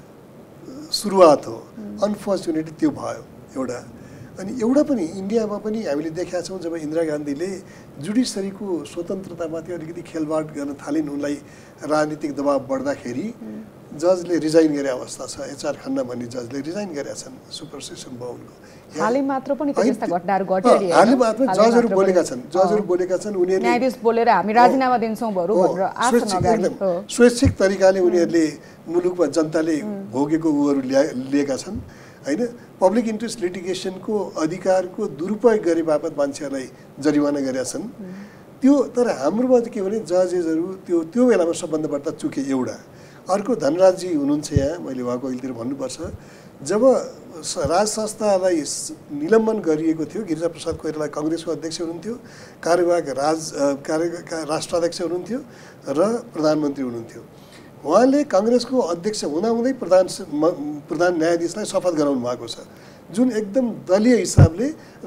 सुरुवात हो। अनफर्चुनेटली त्यो भयो एउटा। अनि एउटा पनि इन्डियामा पनि हामीले देखेका छौँ जब इन्दिरा गान्धीले जुडिसरीको स्वतन्त्रतामाथि अलिकति खेलवाड गर्न थालिन्, उनलाई राजनीतिक दबाव बढ्दाखेरि जजले रिजाइन गरे अवस्था छ। HR खन्ना भन्ने जजले रिजाइन गरेका छन् सुपरसेसन भयो उनको। हालै मात्र पनि त्यस्ता घटनाहरू घटिरहे। हालै मात्र जजहरू बोलेका छन् उनीहरूले न्यायाधीश बोलेर हामी राजीनामा दिन्छौँ बरु भनेर आछन् अगाडि। स्वैच्छिक तरिकाले उनीहरूले मुलुकमा जनताले भोगेको उहरू लिएका छन् हैन। पब्लिक इन्ट्रेस्ट लिटिगेसनको अधिकारको दुरुपयोग गरे बापत मान्छेहरूलाई जरिवाना गरेका छन् त्यो। तर हाम्रोमा चाहिँ के भने जजेसहरू त्यो बेलामा सबभन्दा बढ्ता चुके एउटा। अर्को धनराजजी हुनुहुन्छ यहाँ, मैले उहाँको अहिलेतिर भन्नुपर्छ। जब राज संस्थालाई निलम्बन गरिएको थियो, गिरिजाप्रसाद कोइराला काङ्ग्रेसको अध्यक्ष हुनुहुन्थ्यो, कार्यवाहक राष्ट्राध्यक्ष हुनुहुन्थ्यो र प्रधानमन्त्री हुनुहुन्थ्यो। उहाँले काङ्ग्रेसको अध्यक्ष हुँदाहुँदै प्रधान न्यायाधीशलाई शपथ गराउनु भएको छ, जुन एकदम दलीय हिसाबले र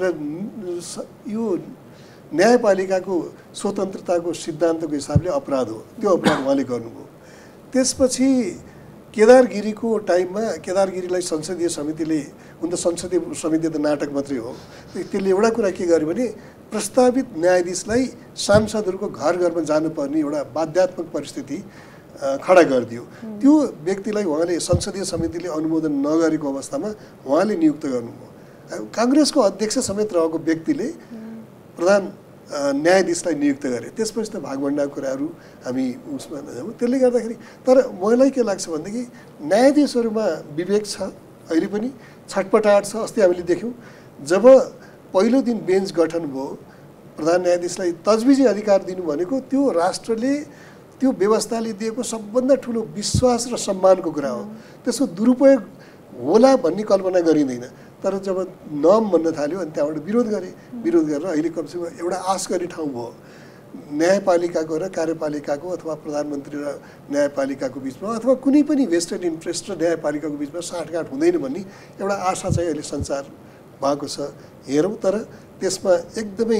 यो न्यायपालिकाको स्वतन्त्रताको सिद्धान्तको हिसाबले अपराध हो। त्यो अपराध उहाँले गर्नुभयो। त्यसपछि केदारगिरीको टाइममा केदारगिरीलाई संसदीय समितिले, हुन त संसदीय समिति त नाटक मात्रै हो, त्यसले एउटा कुरा के गर्यो भने प्रस्तावित न्यायाधीशलाई सांसदहरूको घर घरमा जानुपर्ने एउटा बाध्यात्मक परिस्थिति खडा गरिदियो। त्यो व्यक्तिलाई उहाँले संसदीय समितिले अनुमोदन नगरेको अवस्थामा उहाँले नियुक्त गर्नुभयो। काङ्ग्रेसको अध्यक्ष समेत रहेको व्यक्तिले प्रधान न्यायाधीशलाई नियुक्त गरे। त्यसपछि त भागभण्डाको कुराहरू हामी उसमा नजाउँ। त्यसले गर्दाखेरि तर मलाई के लाग्छ भनेदेखि न्यायाधीशहरूमा विवेक छ, अहिले पनि छटपटाहट छ। अस्ति हामीले देख्यौँ जब पहिलो दिन बेन्च गठन भयो, प्रधान न्यायाधीशलाई तजविजी अधिकार दिनु भनेको त्यो राष्ट्रले त्यो व्यवस्थाले दिएको सबभन्दा ठुलो विश्वास र सम्मानको कुरा हो। त्यसको दुरुपयोग होला भन्ने कल्पना गरिँदैन। तर जब नम भन्न थाल्यो अनि त्यहाँबाट विरोध गरेर अहिले कमसेकम एउटा आश गर्ने ठाउँ भयो। न्यायपालिकाको र कार्यपालिकाको अथवा प्रधानमन्त्री र न्यायपालिकाको बिचमा अथवा कुनै पनि वेस्टेड इन्ट्रेस्ट र न्यायपालिकाको बिचमा साँठगाँठ हुँदैन भन्ने एउटा आशा चाहिँ अहिले सञ्चार भएको छ। हेरौँ, तर त्यसमा एकदमै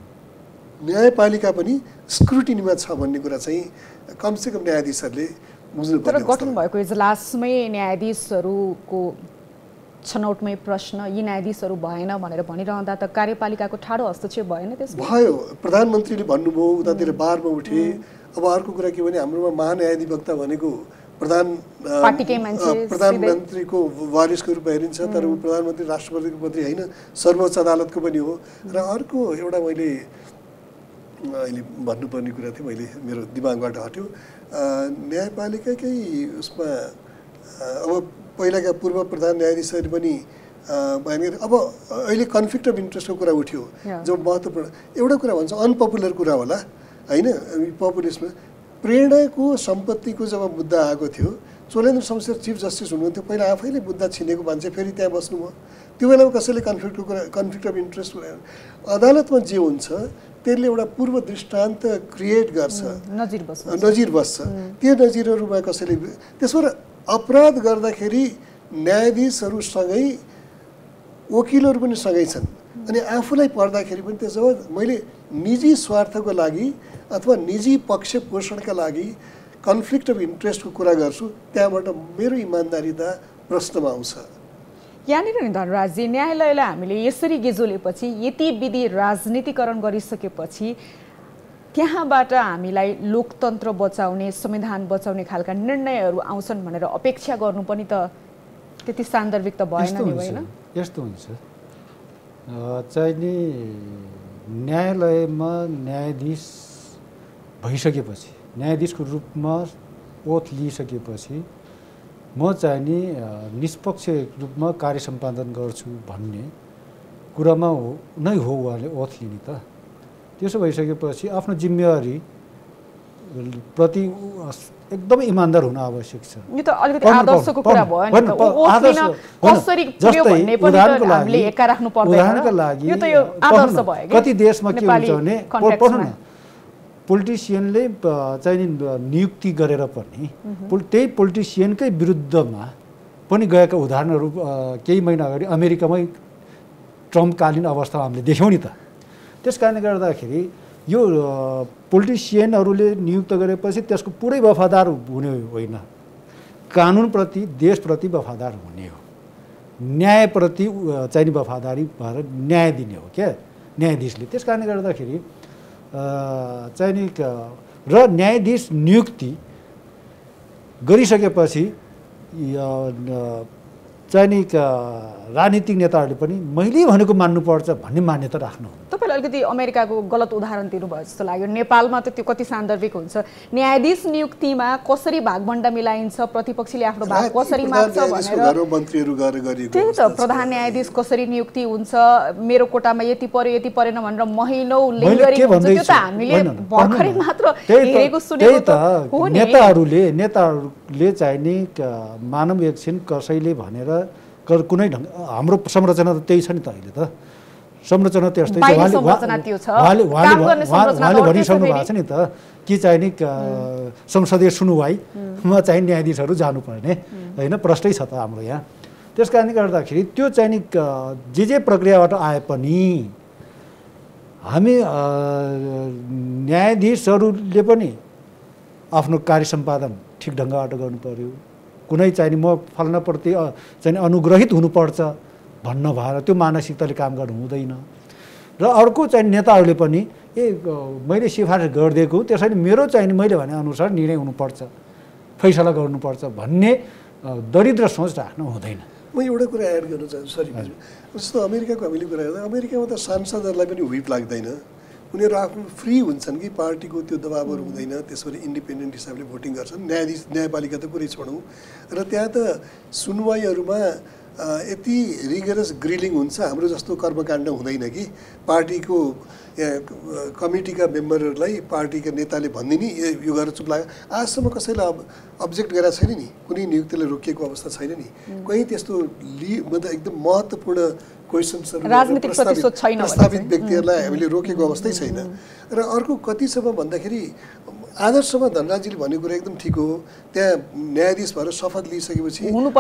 न्यायपालिका पनि स्क्रुटिनीमा छ भन्ने कुरा चाहिँ कमसेकम न्यायाधीशहरूले बुझ्नु पर्छ। तर गठन भएको इजलासमै न्यायाधीशहरूको छनौटमै प्रश्न यी न्यायाधीशहरू भएन भनेर भनिरहँदा त कार्यपालिकाको ठाडो हस्तक्षेप भएन? त्यसमा भयो। प्रधानमन्त्रीले भन्नुभयो, उतातिर बारमा उठे। अब अर्को कुरा के भने हाम्रोमा महान्यायाधिवक्ता भनेको प्रधानमन्त्रीको वारिसको रूपमा हेरिन्छ, तर ऊ प्रधानमन्त्री राष्ट्रपतिको मात्रै होइन, सर्वोच्च अदालतको पनि हो। र अर्को एउटा मैले अहिले भन्नुपर्ने कुरा थियो, मैले मेरो दिमागबाट हट्यो। न्यायपालिकाकै उसमा अब पहिलाका पूर्व प्रधान न्यायाधीशहरू पनि अब अहिले कन्फ्लिक्ट अफ इन्ट्रेस्टको कुरा उठ्यो जो महत्त्वपूर्ण एउटा कुरा भन्छ, अनपपुलर कुरा होला होइन, पपुलिस्टमा प्रेरणाको सम्पत्तिको जब मुद्दा आएको थियो, चोलेन्द्र शमशेर चिफ जस्टिस हुनुहुन्थ्यो, पहिला आफैले मुद्दा छिनेको मान्छे फेरि त्यहाँ बस्नुभयो। त्यो बेलामा कसैले कन्फ्लिक्ट अफ इन्ट्रेस्ट अदालतमा जे हुन्छ त्यसले एउटा पूर्व दृष्टान्त क्रिएट गर्छ, नजिर बस्छ। त्यो नजिरहरूमा कसैले त्यसबाट अपराध गर्दाखेरि न्यायाधीशहरूसँगै वकिलहरू पनि सँगै छन् अनि आफूलाई पर्दाखेरि पनि त्यसो मैले निजी स्वार्थको लागि अथवा निजी पक्ष पोषणका लागि कन्फ्लिक्ट अफ इन्ट्रेस्टको कुरा गर्छु, त्यहाँबाट मेरो इमान्दारिता प्रश्नमा आउँछ। यहाँनिर नि धनराजजी, न्यायालयलाई हामीले यसरी गिजोलेपछि, यति विधि राजनीतिकरण गरिसकेपछि त्यहाँबाट हामीलाई लोकतन्त्र बचाउने, संविधान बचाउने खालका निर्णयहरू आउँछन् भनेर अपेक्षा गर्नु पनि त त्यति सान्दर्भिक त भएन नि, होइन? यस्तो हुन्छ चाहिँ नि न्यायालयमा न्यायाधीश भइसकेपछि, न्यायाधीशको रूपमा ओथ लिइसकेपछि म चाहिँ नि निष्पक्ष रूपमा कार्य सम्पादन गर्छु भन्ने कुरामा नै हो उहाँले ओथ लिने त। त्यसो भइसकेपछि आफ्नो जिम्मेवारी प्रति एकदमै इमान्दार हुन आवश्यक छ। यो त अलिकति आदर्शको कुरा भयो नि त। आदर्श कसरी पुर्यो भन्ने पनि हामीले हेक्का राख्नु पर्दैन। उदाहरणको लागि यो त यो आदर्श भयो के। कति देशमा के हुन्छ भने पढ्नु न, पोलिटिसियनले चाहिँ नियुक्ति गरेर पनि त्यही पोलिटिसियनकै विरुद्धमा पनि गएका उदाहरणहरू केही महिना अगाडि अमेरिकामै ट्रम्पकालीन अवस्थामा हामीले देख्यौँ नि त। त्यस कारणले गर्दाखेरि यो पोलिटिसियनहरूले नियुक्त गरेपछि त्यसको पुरै वफादार हुने होइन, कानुनप्रति देशप्रति वफादार हुने हो, न्यायप्रति चाहिँ वफादारी भएर न्याय दिने हो क्या न्यायाधीशले। त्यस कारणले गर्दाखेरि चाहिँ नि र न्यायाधीश नियुक्ति गरिसकेपछि चाहिँ नि राजनीतिक नेताहरूले पनि मैले भनेको मान्नुपर्छ भन्ने मान्यता राख्नु। तपाईँले अलिकति अमेरिकाको गलत उदाहरण दिनुभयो जस्तो लाग्यो। नेपालमा त त्यो कति सान्दर्भिक हुन्छ। न्यायाधीश नियुक्तिमा कसरी भागभण्डा मिलाइन्छ, प्रतिपक्षले आफ्नो भाग कसरी माग्छ भनेर, त्यही त प्रधान न्यायाधीश कसरी नियुक्ति हुन्छ, मेरो कोटामा यति पर्यो यति परेन भनेर महिनौ लिङ्गरी हुन्छ, त्यो त हामीले भर्खरै मात्र हेरेको सुनेको हो नि। नेताहरूले चाहिँ नि मानव एकछिन कसैले भनेर कुनै ढङ्ग हाम्रो संरचना त त्यही छ नि त। अहिले त संरचना त्यस्तै छ। उहाँले भनिसक्नु भएको छ नि त कि चाहिँ नि संसदीय सुनुवाईमा चाहिँ न्यायाधीशहरू जानुपर्ने होइन, प्रश्नै छ त हाम्रो यहाँ। त्यस कारणले गर्दाखेरि त्यो चाहिँ नि जे प्रक्रियाबाट आए पनि हामी न्यायाधीशहरूले पनि आफ्नो कार्य सम्पादन ठिक ढङ्गबाट गर्नु पर्यो। कुनै चाहिँ नि म फल्नाप्रति चाहिँ अनुग्रहित हुनुपर्छ भन्न भएर त्यो मानसिकताले काम गर्नु हुँदैन। र अर्को चाहिँ नेताहरूले पनि मैले सिफारिस गरिदिएको त्यसैले मेरो चाहिँ मैले भनेअनुसार निर्णय हुनुपर्छ, फैसला गर्नुपर्छ भन्ने दरिद्र सोच राख्नु हुँदैन। म एउटा कुरा एड गर्न चाहन्छु, सरी। जस्तो अमेरिकाको हामीले कुरा गर्दा अमेरिकामा त सांसदहरूलाई पनि व्हिप लाग्दैन, उनीहरू आफ्नो फ्री हुन्छन् कि पार्टीको त्यो दबावहरू हुँदैन, त्यसरी इन्डिपेन्डेन्ट हिसाबले भोटिङ गर्छन्। न्यायपालिका त कुरै छोडौँ। र त्यहाँ त सुनवाईहरूमा यति रिगरस ग्रिलिङ हुन्छ, हाम्रो जस्तो कर्मकाण्ड हुँदैन कि पार्टीको कमिटीका मेम्बरहरूलाई पार्टीका नेताले भनिदिने यो गरेर चुप लाग्यो। आजसम्म कसैलाई अब्जेक्ट गरेको छैन नि, कुनै नियुक्तिले रोकिएको अवस्था छैन नि। कहीँ त्यस्तो मतलब एकदम महत्त्वपूर्ण क्वेसन्सहरू प्रस्तावित व्यक्तिहरूलाई हामीले रोकेको अवस्थै छैन। र अर्को कतिसम्म भन्दाखेरि आदर्शमा धनराजीले भनेको कुरा एकदम ठिक हो, त्यहाँ न्यायाधीश भएर शपथ लिइसकेपछि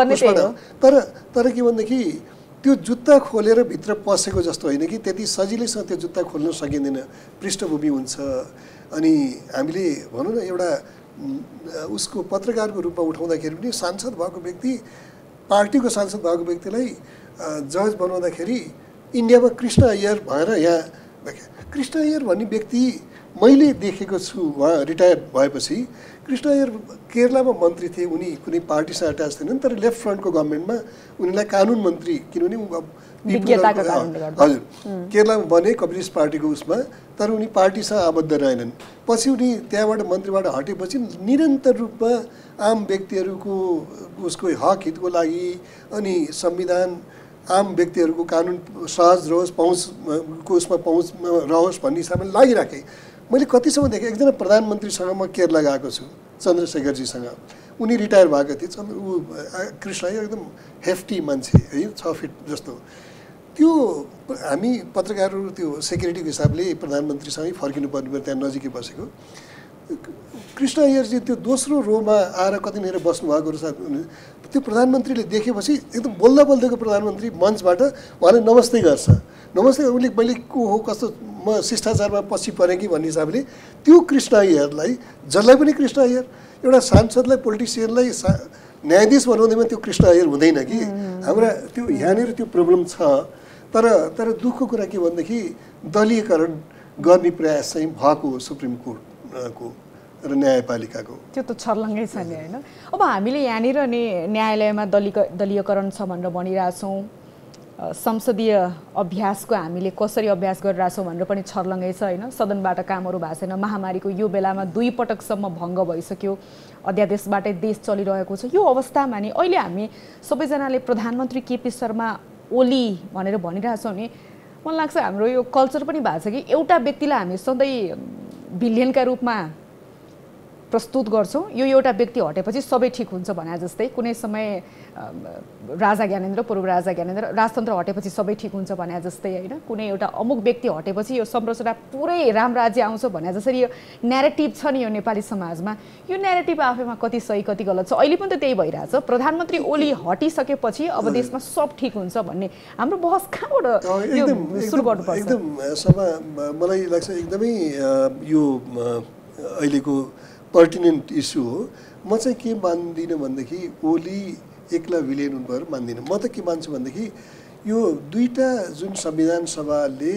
तर के भनेदेखि त्यो जुत्ता खोलेर भित्र पसेको जस्तो होइन कि त्यति सजिलैसँग त्यो जुत्ता खोल्न सकिँदैन, पृष्ठभूमि हुन्छ। अनि हामीले भनौँ न एउटा उसको पत्रकारको रूपमा उठाउँदाखेरि पनि सांसद भएको व्यक्ति, पार्टीको सांसद भएको व्यक्तिलाई जज बनाउँदाखेरि इन्डियामा कृष्ण अय्यर भएर यहाँ कृष्ण अय्यर भन्ने व्यक्ति मैले देखेको छु। उहाँ रिटायर भएपछि कृष्ण अय्यर केरलामा मन्त्री थिए, उनी कुनै पार्टीसँग एट्याच थिएनन्, तर लेफ्ट फ्रन्टको गभर्मेन्टमा उनीलाई कानुन मन्त्री, किनभने हजुर केरलामा बने कम्युनिस्ट पार्टीको उसमा, तर उनी पार्टीसँग आबद्ध रहेनन्। पछि उनी त्यहाँबाट मन्त्रीबाट हटेपछि निरन्तर रूपमा आम व्यक्तिहरूको उसको हक हितको लागि अनि संविधान आम व्यक्तिहरूको कानुन सहज रहोस्, पहुँचको उसमा पहुँच रहोस् भन्ने हिसाबले लागिराखेँ। मैले कतिसम्म देखेँ, एकजना प्रधानमन्त्रीसँग म केरला गएको छु, चन्द्रशेखरजीसँग, उनी रिटायर भएको थिए। कृष्ण एकदम हेफ्टी मान्छे है, 6 फिट जस्तो। त्यो हामी पत्रकारहरू त्यो सेक्युरिटीको हिसाबले प्रधानमन्त्रीसँगै फर्किनुपर्ने भयो, त्यहाँ नजिकै बसेको। कृष्ण अय्यरजी त्यो दोस्रो रोमा आएर कतिनिर बस्नुभएको रहेछ। त्यो प्रधानमन्त्रीले देखेपछि एकदम बोल्दा बोल्दैको प्रधानमन्त्री मञ्चबाट उहाँले नमस्ते गर्छ। नमस्ते उसले मैले को हो कस्तो म शिष्टाचारमा पछि परेँ कि भन्ने हिसाबले त्यो कृष्ण अय्यरलाई, जसलाई पनि कृष्ण अय्यर, एउटा सांसदलाई पोलिटिसियनलाई न्यायाधीश बनाउँदैमा त्यो कृष्ण अय्यर हुँदैन कि। हाम्रा त्यो यहाँनिर त्यो प्रब्लम छ। तर दुःखको कुरा के भनेदेखि दलीयकरण गर्ने प्रयास चाहिँ भएको हो सुप्रिम कोर्टको र न्यायपालिकाको। त्यो त छर्लङ्गै छ नि होइन। अब हामीले यहाँनिर नि न्यायालयमा दलीयकरण छ भनेर भनिरहेछौँ, संसदीय अभ्यासको हामीले कसरी अभ्यास गरिरहेछौँ भनेर पनि छर्लङ्गै छ होइन। सदनबाट कामहरू भएको छैन, महामारीको यो बेलामा 2 पटकसम्म भङ्ग भइसक्यो, अध्यादेशबाटै देश चलिरहेको छ। यो अवस्थामा नि अहिले हामी सबैजनाले प्रधानमन्त्री केपी शर्मा ओली भनेर भनिरहेछौँ नि, मलाई लाग्छ हाम्रो यो कल्चर पनि भएको छ कि एउटा व्यक्तिलाई हामी सधैँ भिलियनका रूपमा प्रस्तुत गर्छौँ यो एउटा व्यक्ति हटेपछि सबै ठिक हुन्छ भने जस्तै कुनै समय राजा ज्ञानेन्द्र पूर्व राजा ज्ञानेन्द्र राजतन्त्र हटेपछि सबै ठिक हुन्छ भने जस्तै होइन कुनै एउटा अमुक व्यक्ति हटेपछि यो संरचना पुरै रामराज्य आउँछ भने जसरी यो न्यारेटिभ छ नि यो नेपाली समाजमा यो न्यारेटिभ आफैमा कति सही कति गलत छ अहिले पनि त त्यही भइरहेछ प्रधानमन्त्री ओली हटिसकेपछि अब देशमा सब ठिक हुन्छ भन्ने हाम्रो बहस कहाँबाट सुरु गर्नुपर्छ एकदम सभा मलाई लाग्छ एकदमै यो अहिलेको पर्टिनेन्ट इस्यु हो म चाहिँ के मान्दिनँ भनेदेखि ओली एक्ला भिलेन हुनुभयो मान्दिनँ म त के मान्छु भनेदेखि यो दुईटा जुन संविधान सभाले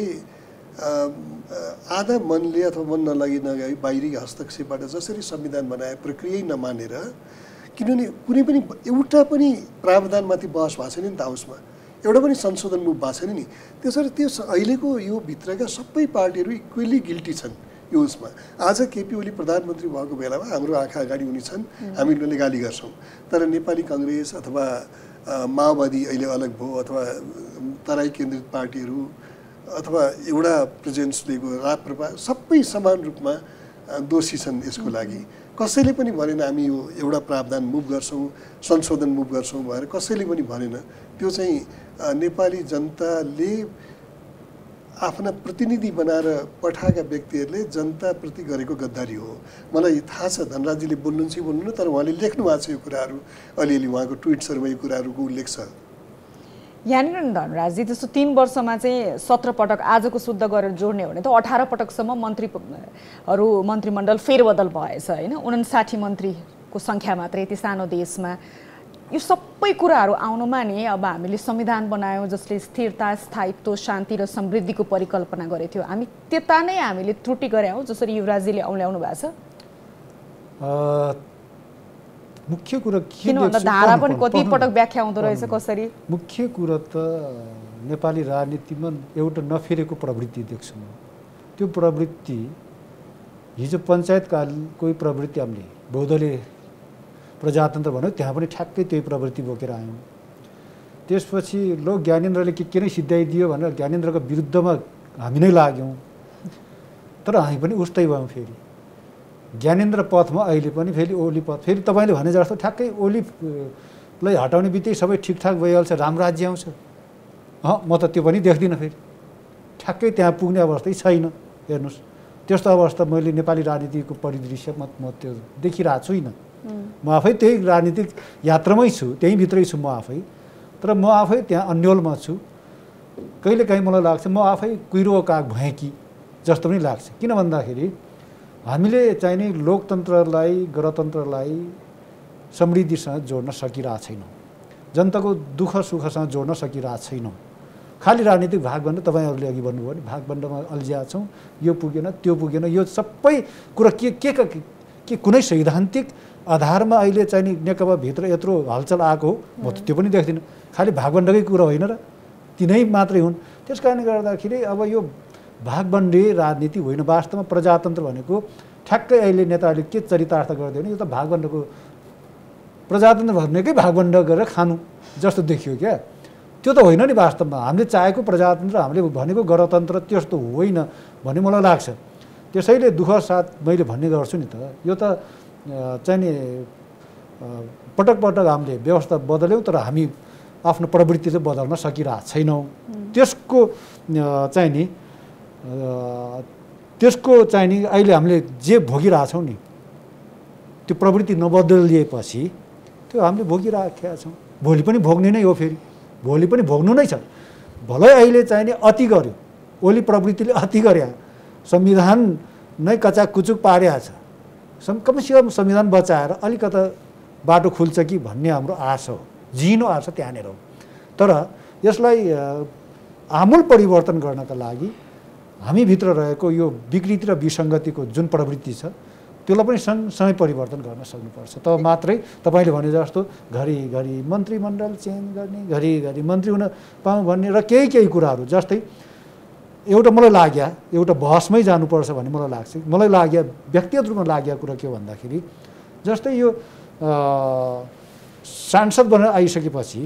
आधा मनले अथवा मन नलागी बाहिरी हस्तक्षेपबाट जसरी संविधान बनाए प्रक्रिया नमानेर किनभने कुनै पनि एउटा पनि प्रावधानमाथि बहस भएको छैन नि त हाउसमा एउटा पनि संशोधन मुभ भएको छैन नि त्यसरी त्यो अहिलेको यो भित्रका सबै पार्टीहरू इक्वेली गिल्टी छन् यो उसमा आज केपी ओली प्रधानमन्त्री भएको बेलामा हाम्रो आँखा अगाडि उनी छन् हामीले गाली गर्छौँ तर नेपाली काङ्ग्रेस अथवा माओवादी अहिले अलग भयो अथवा तराई केन्द्रित पार्टीहरू अथवा एउटा प्रेजेन्स लिएको राप्रपा सबै समान रूपमा दोषी छन् यसको लागि कसैले पनि भनेन हामी यो एउटा प्रावधान मुभ गर्छौँ संशोधन मुभ गर्छौँ भनेर कसैले पनि भनेन त्यो चाहिँ नेपाली जनताले आफ्ना प्रतिनिधि बनाएर पठाएका व्यक्तिहरूले जनताप्रति गरेको गद्दारी हो मलाई थाहा छ धनराजीले बोल्नुहुन्छ कि बोल्नु तर उहाँले लेख्नु भएको छ यो कुराहरू अलिअलि उहाँको ट्विट्सहरूमा यो कुराहरूको उल्लेख छ यहाँनिर धनराजी त्यस्तो 3 वर्षमा चाहिँ 17 पटक आजको शुद्ध गरेर जोड्ने हो भने त 18 पटकसम्म मन्त्रीमण्डल फेरबदल भएछ होइन 59 मन्त्रीको सङ्ख्या मात्रै यति सानो देशमा यो सबै कुराहरू आउनुमा नि अब हामीले संविधान बनायौँ जसले स्थिरता स्थायित्व शान्ति र समृद्धिको परिकल्पना गरेको थियो हामी त्यता नै हामीले त्रुटि गरे हौँ जसरी युवराजीले औल्याउनु भएको छ मुख्य कुरा किन भन्दा धारा पनि कति पटक व्याख्या हुँदो रहेछ कसरी मुख्य कुरा त नेपाली राजनीतिमा एउटा नफेरेको प्रवृत्ति देख्छु म त्यो प्रवृत्ति हिजो पञ्चायतकालकै प्रवृत्ति हामीले बहुदलीय प्रजातन्त्र भन्यो त्यहाँ पनि ठ्याक्कै त्यही प्रवृत्ति बोकेर आयौँ त्यसपछि लो ज्ञानेन्द्रले के नै सिद्धाइदियो भनेर ज्ञानेन्द्रको विरुद्धमा हामी नै लाग्यौँ तर हामी पनि उस्तै भयौँ फेरि ज्ञानेन्द्र पथमा अहिले पनि फेरि ओली पथ फेरि तपाईँले भने जस्तो ठ्याक्कै ओलीलाई हटाउने बित्तिकै सबै ठिकठाक भइहाल्छ रामराज्य आउँछ म त त्यो पनि देख्दिनँ फेरि ठ्याक्कै त्यहाँ पुग्ने अवस्थै छैन हेर्नुहोस् त्यस्तो अवस्था मैले नेपाली राजनीतिको परिदृश्यमा म त्यो देखिरहेको छुइनँ म आफै त्यही राजनीतिक यात्रामै छु त्यहीँभित्रै छु म आफै तर म आफै त्यहाँ अन्यलमा छु कहिलेकाहीँ मलाई लाग्छ म आफै कुहिरो काग भएँ कि जस्तो पनि लाग्छ किन भन्दाखेरि हामीले चाहिने लोकतन्त्रलाई गणतन्त्रलाई समृद्धिसँग जोड्न सकिरहेको छैनौँ जनताको दुःख सुखसँग जोड्न सकिरहेको छैनौँ खालि राजनीतिक भागभन्दा तपाईँहरूले अघि भन्नुभयो भने भागभन्डामा अल्झिया छौँ यो पुगेन त्यो पुगेन यो सबै कुरा के कुनै सैद्धान्तिक आधारमा अहिले चाहिँ नेकपा भित्र यत्रो हलचल आएको हो म त त्यो पनि देख्दिनँ खालि भागभण्डकै कुरा होइन र तिनै मात्रै हुन् त्यस कारणले गर्दाखेरि अब यो भागभण्डे राजनीति होइन वास्तवमा प्रजातन्त्र भनेको ठ्याक्कै अहिले नेताहरूले के चरितार्थ गरिदियो भने यो त भागभण्डको प्रजातन्त्र भनेकै भागभण्ड गरेर खानु जस्तो देखियो क्या त्यो त होइन नि वास्तवमा हामीले चाहेको प्रजातन्त्र हामीले भनेको गणतन्त्र त्यस्तो होइन भन्ने मलाई लाग्छ त्यसैले दुःख साथ मैले भन्ने गर्छु नि त यो त चाहिँ नि पटक पटक हामीले व्यवस्था बदल्यौँ तर हामी आफ्नो प्रवृत्ति चाहिँ बदल्न सकिरहेको छैनौँ त्यसको चाहिँ नि अहिले हामीले जे भोगिरहेछौँ नि त्यो प्रवृत्ति नबदलिएपछि त्यो हामीले भोगिराखेका छौँ भोलि पनि भोग्ने नै हो फेरि भोलि पनि भोग्नु नै छ भलै अहिले चाहिँ नि अति गर्यो ओली प्रवृत्तिले अति गरे संविधान नै कचाकुचुक पारेको छ कमसेकम संविधान बचाएर अलिकता बाटो खुल्छ कि भन्ने हाम्रो आश हो जिनो आश त्यहाँनिर हो तर यसलाई आमूल परिवर्तन गर्नका लागि हामीभित्र रहेको यो विकृति र विसङ्गतिको जुन प्रवृत्ति छ त्यसलाई पनि सँगसँगै परिवर्तन गर्न सक्नुपर्छ तब मात्रै तपाईँले भने जस्तो घरिघरि मन्त्रीमण्डल चेन्ज गर्ने घरिघरि मन्त्री हुन पाऊँ भन्ने र केही कुराहरू जस्तै एउटा मलाई लाग्यो एउटा बहसमै जानुपर्छ भन्ने मलाई लाग्छ मलाई लाग्यो व्यक्तिगत रूपमा लागेको कुरा के भन्दाखेरि जस्तै यो सांसद बनेर आइसकेपछि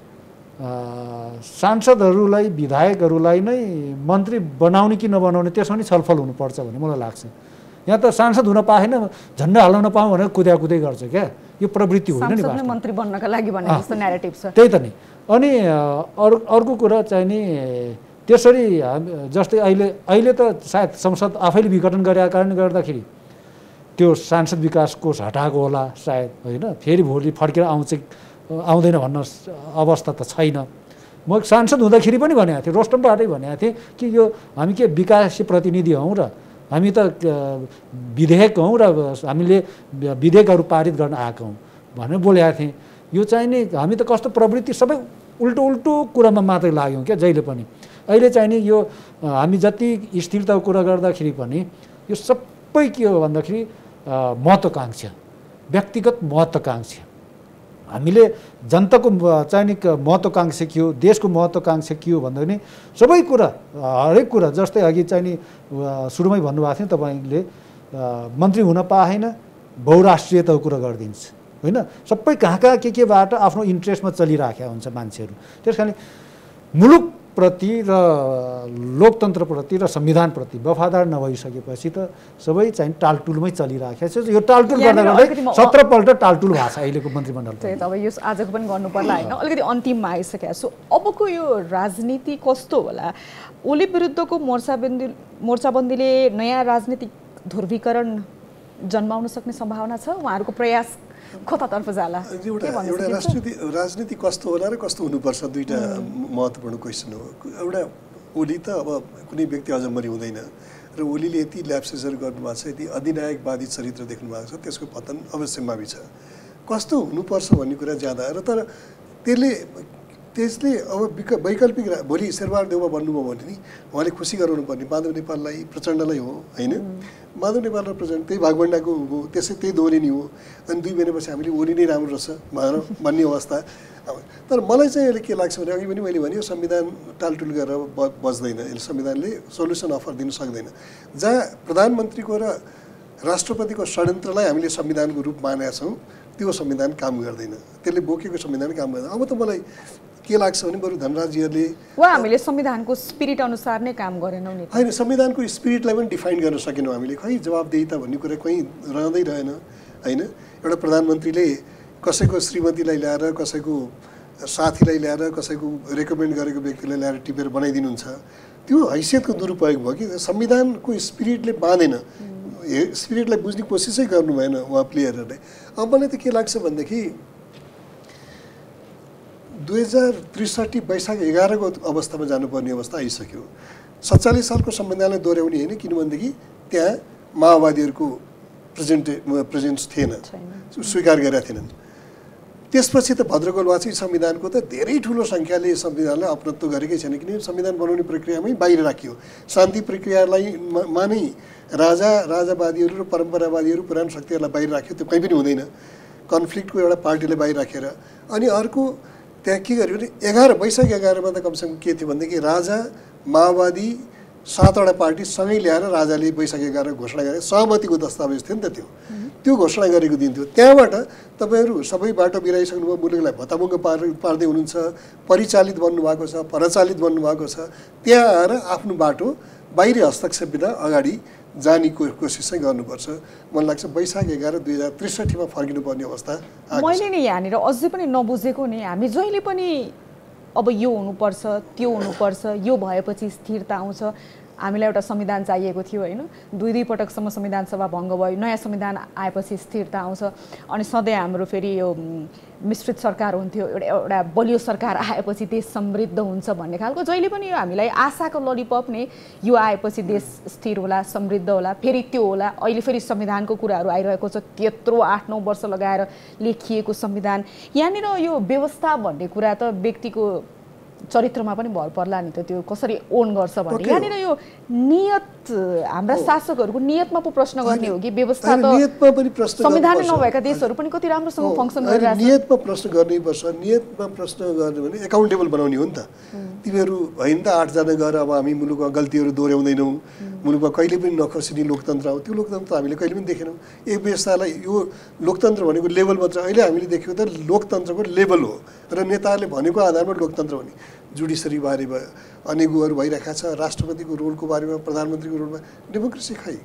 सांसदहरूलाई विधायकहरूलाई नै मन्त्री बनाउने कि नबनाउने त्यसमा नि छलफल हुनुपर्छ भन्ने मलाई लाग्छ यहाँ त सांसद हुन पाएन, झन्डा हल्लाउन पाऊँ भनेर कुदै गर्छ क्या। यो प्रवृत्ति होइन नि सांसद मन्त्री बन्नका लागि भने जस्तो न्यारेटिभ छ। त्यही त नि। अनि अर्को कुरा चाहिँ नि त्यसरी जस्तै अहिले त सायद संसद आफैले विघटन गरेका कारणले गर्दाखेरि त्यो सांसद विकास कोष हटाएको होला सायद होइन, फेरि भोलि फर्केर आउँदैन भन्न अवस्था त छैन। म सांसद हुँदाखेरि पनि भनेको थिएँ, रोस्टमबाटै भनेको थिएँ कि यो हामी के विकासी प्रतिनिधि हौँ र हामी त विधेयक हौँ र हामीले विधेयकहरू पारित गर्न आएको हौँ भनेर बोलेको थिएँ। यो चाहिँ नि हामी त कस्तो प्रवृत्ति सबै उल्टो कुरामा मात्रै लाग्यौँ क्या जहिले पनि। अहिले चाहिँ नि यो हामी जति स्थिरताको कुरा गर्दाखेरि पनि यो सबै के हो भन्दाखेरि महत्त्वाकांक्षा, व्यक्तिगत महत्त्वाकांक्षा। हामीले जनताको चाहिँ नि महत्त्वाकांक्षा के हो, देशको महत्त्वाकांक्षा के हो भन्दा पनि सबै कुरा हरेक कुरा जस्तै अघि चाहिँ नि सुरुमै भन्नुभएको थियो तपाईँले मन्त्री हुन पाएन बहुराष्ट्रियताको कुरा गरिदिन्छ होइन। सबै कहाँ केबाट आफ्नो इन्ट्रेस्टमा चलिराखेका हुन्छ मान्छेहरू। त्यस कारणले मुलुकप्रति र लोकतन्त्रप्रति र संविधानप्रति वफादार नभइसकेपछि त सबै चाहिँ टालटुलमै चलिराखेको छ। यो टालटुल गर्दा गर्दै 17 पल्ट टालटुल भएको छ अहिलेको मन्त्रीमण्डल। त्यही त अब यो आजको पनि गर्नु पर्ला होइन। अलिकति अन्तिममा आइसकेको छु। अबको यो राजनीति कस्तो होला? ओली विरुद्धको मोर्चाबन्दीले नयाँ राजनीतिक ध्रुवीकरण जन्माउन सक्ने सम्भावना छ? उहाँहरूको प्रयास कतातर्फ जाला? एउटा राजनीति कस्तो होला र कस्तो हुनुपर्छ दुईटा महत्त्वपूर्ण क्वेसन हो। एउटा ओली त अब कुनै व्यक्ति अजम्बरी हुँदैन र ओलीले यति ल्याप्सेसहरू गर्नुभएको छ, यति अधिनायकवादी चरित्र देख्नु भएको छ, त्यसको पतन अवश्यम्भावी छ। कस्तो हुनुपर्छ भन्ने कुरा ज्यादा र तर त्यसले अब वैकल्पिक भोलि शेरबहादुर देउवा बन्नुभयो भने नि उहाँले खुसी गराउनु पर्ने माधव नेपाललाई प्रचण्डलाई हो होइन। माधव नेपाल र प्रचण्ड त्यही भागभण्डाको हो, त्यसै त्यही दोहोरिनी हो। अनि 2 महिनापछि हामीले ओली नै राम्रो रहेछ भन्ने अवस्था। तर मलाई चाहिँ अहिले के लाग्छ भने अघि पनि मैले भने संविधान टालटुल गरेर बज्दैन। यसले संविधानले सोल्युसन अफर दिन सक्दैन। जहाँ प्रधानमन्त्रीको र राष्ट्रपतिको षड्यन्त्रलाई हामीले संविधानको रूप मानेका छौँ त्यो संविधान काम गर्दैन, त्यसले बोकेको संविधान काम गर्दैन। अब त मलाई के लाग्छ भने बरु धनराजजीहरूले हामीले संविधानको स्पिरिट अनुसार नै काम गरेनौँ नि। होइन, संविधानको स्पिरिटलाई पनि डिफाइन गर्न सकेनौँ हामीले। खै जवाबदेहिता भन्ने कुरा कहीँ रहँदै रहेन होइन। एउटा प्रधानमन्त्रीले कसैको श्रीमतीलाई ल्याएर, कसैको साथीलाई ल्याएर, कसैको रेकमेन्ड गरेको व्यक्तिलाई ल्याएर टिपेर बनाइदिनुहुन्छ। त्यो हैसियतको दुरुपयोग भयो कि संविधानको स्पिरिटले बाँधेन, स्पिरिटलाई बुझ्ने कोसिसै गर्नु भएन उहाँ प्लेयरहरूले। अब मलाई त के लाग्छ भनेदेखि 2063 वैशाख 11 को अवस्थामा जानुपर्ने अवस्था आइसक्यो। 47 सालको संविधानलाई दोहोऱ्याउने होइन, किनभनेदेखि त्यहाँ माओवादीहरूको प्रेजेन्स थिएन, स्वीकार गरेका थिएनन्। त्यसपछि त भद्रगोलवासी संविधानको त धेरै ठुलो सङ्ख्याले संविधानलाई अपनत्व गरेकै छैन, किनभने संविधान बनाउने प्रक्रियामै बाहिर राखियो। शान्ति प्रक्रियालाई नै राजावादीहरू र परम्परावादीहरू पुरानो शक्तिहरूलाई बाहिर राख्यो, त्यो कहीँ पनि हुँदैन। कन्फ्लिक्टको एउटा पार्टीलाई बाहिर राखेर अनि अर्को त्यहाँ के गर्यो भने 11 वैशाख 11 मा त कमसेकम के थियो भनेदेखि राजा माओवादी 7वटा पार्टी सँगै ल्याएर राजाले वैशाख 11 घोषणा गरे। सहमतिको दस्तावेज थियो नि त त्यो घोषणा गरेको दिन थियो। त्यहाँबाट तपाईँहरू सबै बाटो बिराइसक्नुभयो, मुलुकलाई भत्तामुङ्ग पार्दै हुनुहुन्छ, परिचालित बन्नुभएको छ, परचालित बन्नुभएको छ। त्यहाँ आएर आफ्नो बाटो बाहिरी हस्तक्षेप बिना अगाडि जाने कोसिस चाहिँ गर्नुपर्छ। मलाई लाग्छ वैशाख 11 2063 मा फर्किनुपर्ने अवस्था। मैले नि यहाँनिर अझै पनि नबुझेको नि, हामी जहिले पनि अब यो हुनुपर्छ त्यो हुनुपर्छ, यो भएपछि स्थिरता आउँछ, हामीलाई एउटा संविधान चाहिएको थियो होइन। 2 पटकसम्म संविधान सभा भङ्ग भयो, नयाँ संविधान आएपछि स्थिरता आउँछ। अनि सधैँ हाम्रो फेरि यो मिश्रित सरकार हुन्थ्यो, एउटा बलियो सरकार आएपछि देश समृद्ध हुन्छ भन्ने खालको जहिले पनि यो हामीलाई आशाको ललिपप नै, यो आएपछि देश स्थिर होला, समृद्ध होला, फेरि त्यो होला। अहिले फेरि संविधानको कुराहरू आइरहेको छ, त्यत्रो 8-9 वर्ष लगाएर लेखिएको संविधान। यहाँनिर यो व्यवस्था भन्ने कुरा त व्यक्तिको चरित्रमा पनि भर पर्ला नि त, त्यो कसरी ओन गर्छ भन्ने। यहाँनिर यो नियत हाम्रा शासकहरूको नियतमा पो प्रश्न गर्ने हो कि व्यवस्था त नियतमा पनि प्रश्न संविधान नभएका देशहरू पनि कति राम्रोसँग फङ्सन गरिरहेछ। नियतमा प्रश्न गर्नैपर्छ। नियतमा प्रश्न गर्ने भने एकाउन्टेबल बनाउने हो नि त। तिमीहरू होइन त 8 जना गएर अब हामी मुलुकमा गल्तीहरू दोहोऱ्याउँदैनौँ, मुलुकमा कहिले पनि नखसिने लोकतन्त्र हो, त्यो लोकतन्त्र हामीले कहिले पनि देखेनौँ। एक व्यवस्थालाई यो लोकतन्त्र भनेको लेभल मात्र, अहिले हामीले देखेको त लोकतन्त्रको लेभल हो र नेताहरूले भनेको आधारमा लोकतन्त्र हो नि। जुडिसरी बारे भयो, अनेक कुराहरू भइरहेको छ, राष्ट्रपतिको रोलको बारेमा, प्रधानमन्त्रीको रोलमा। डेमोक्रेसी खै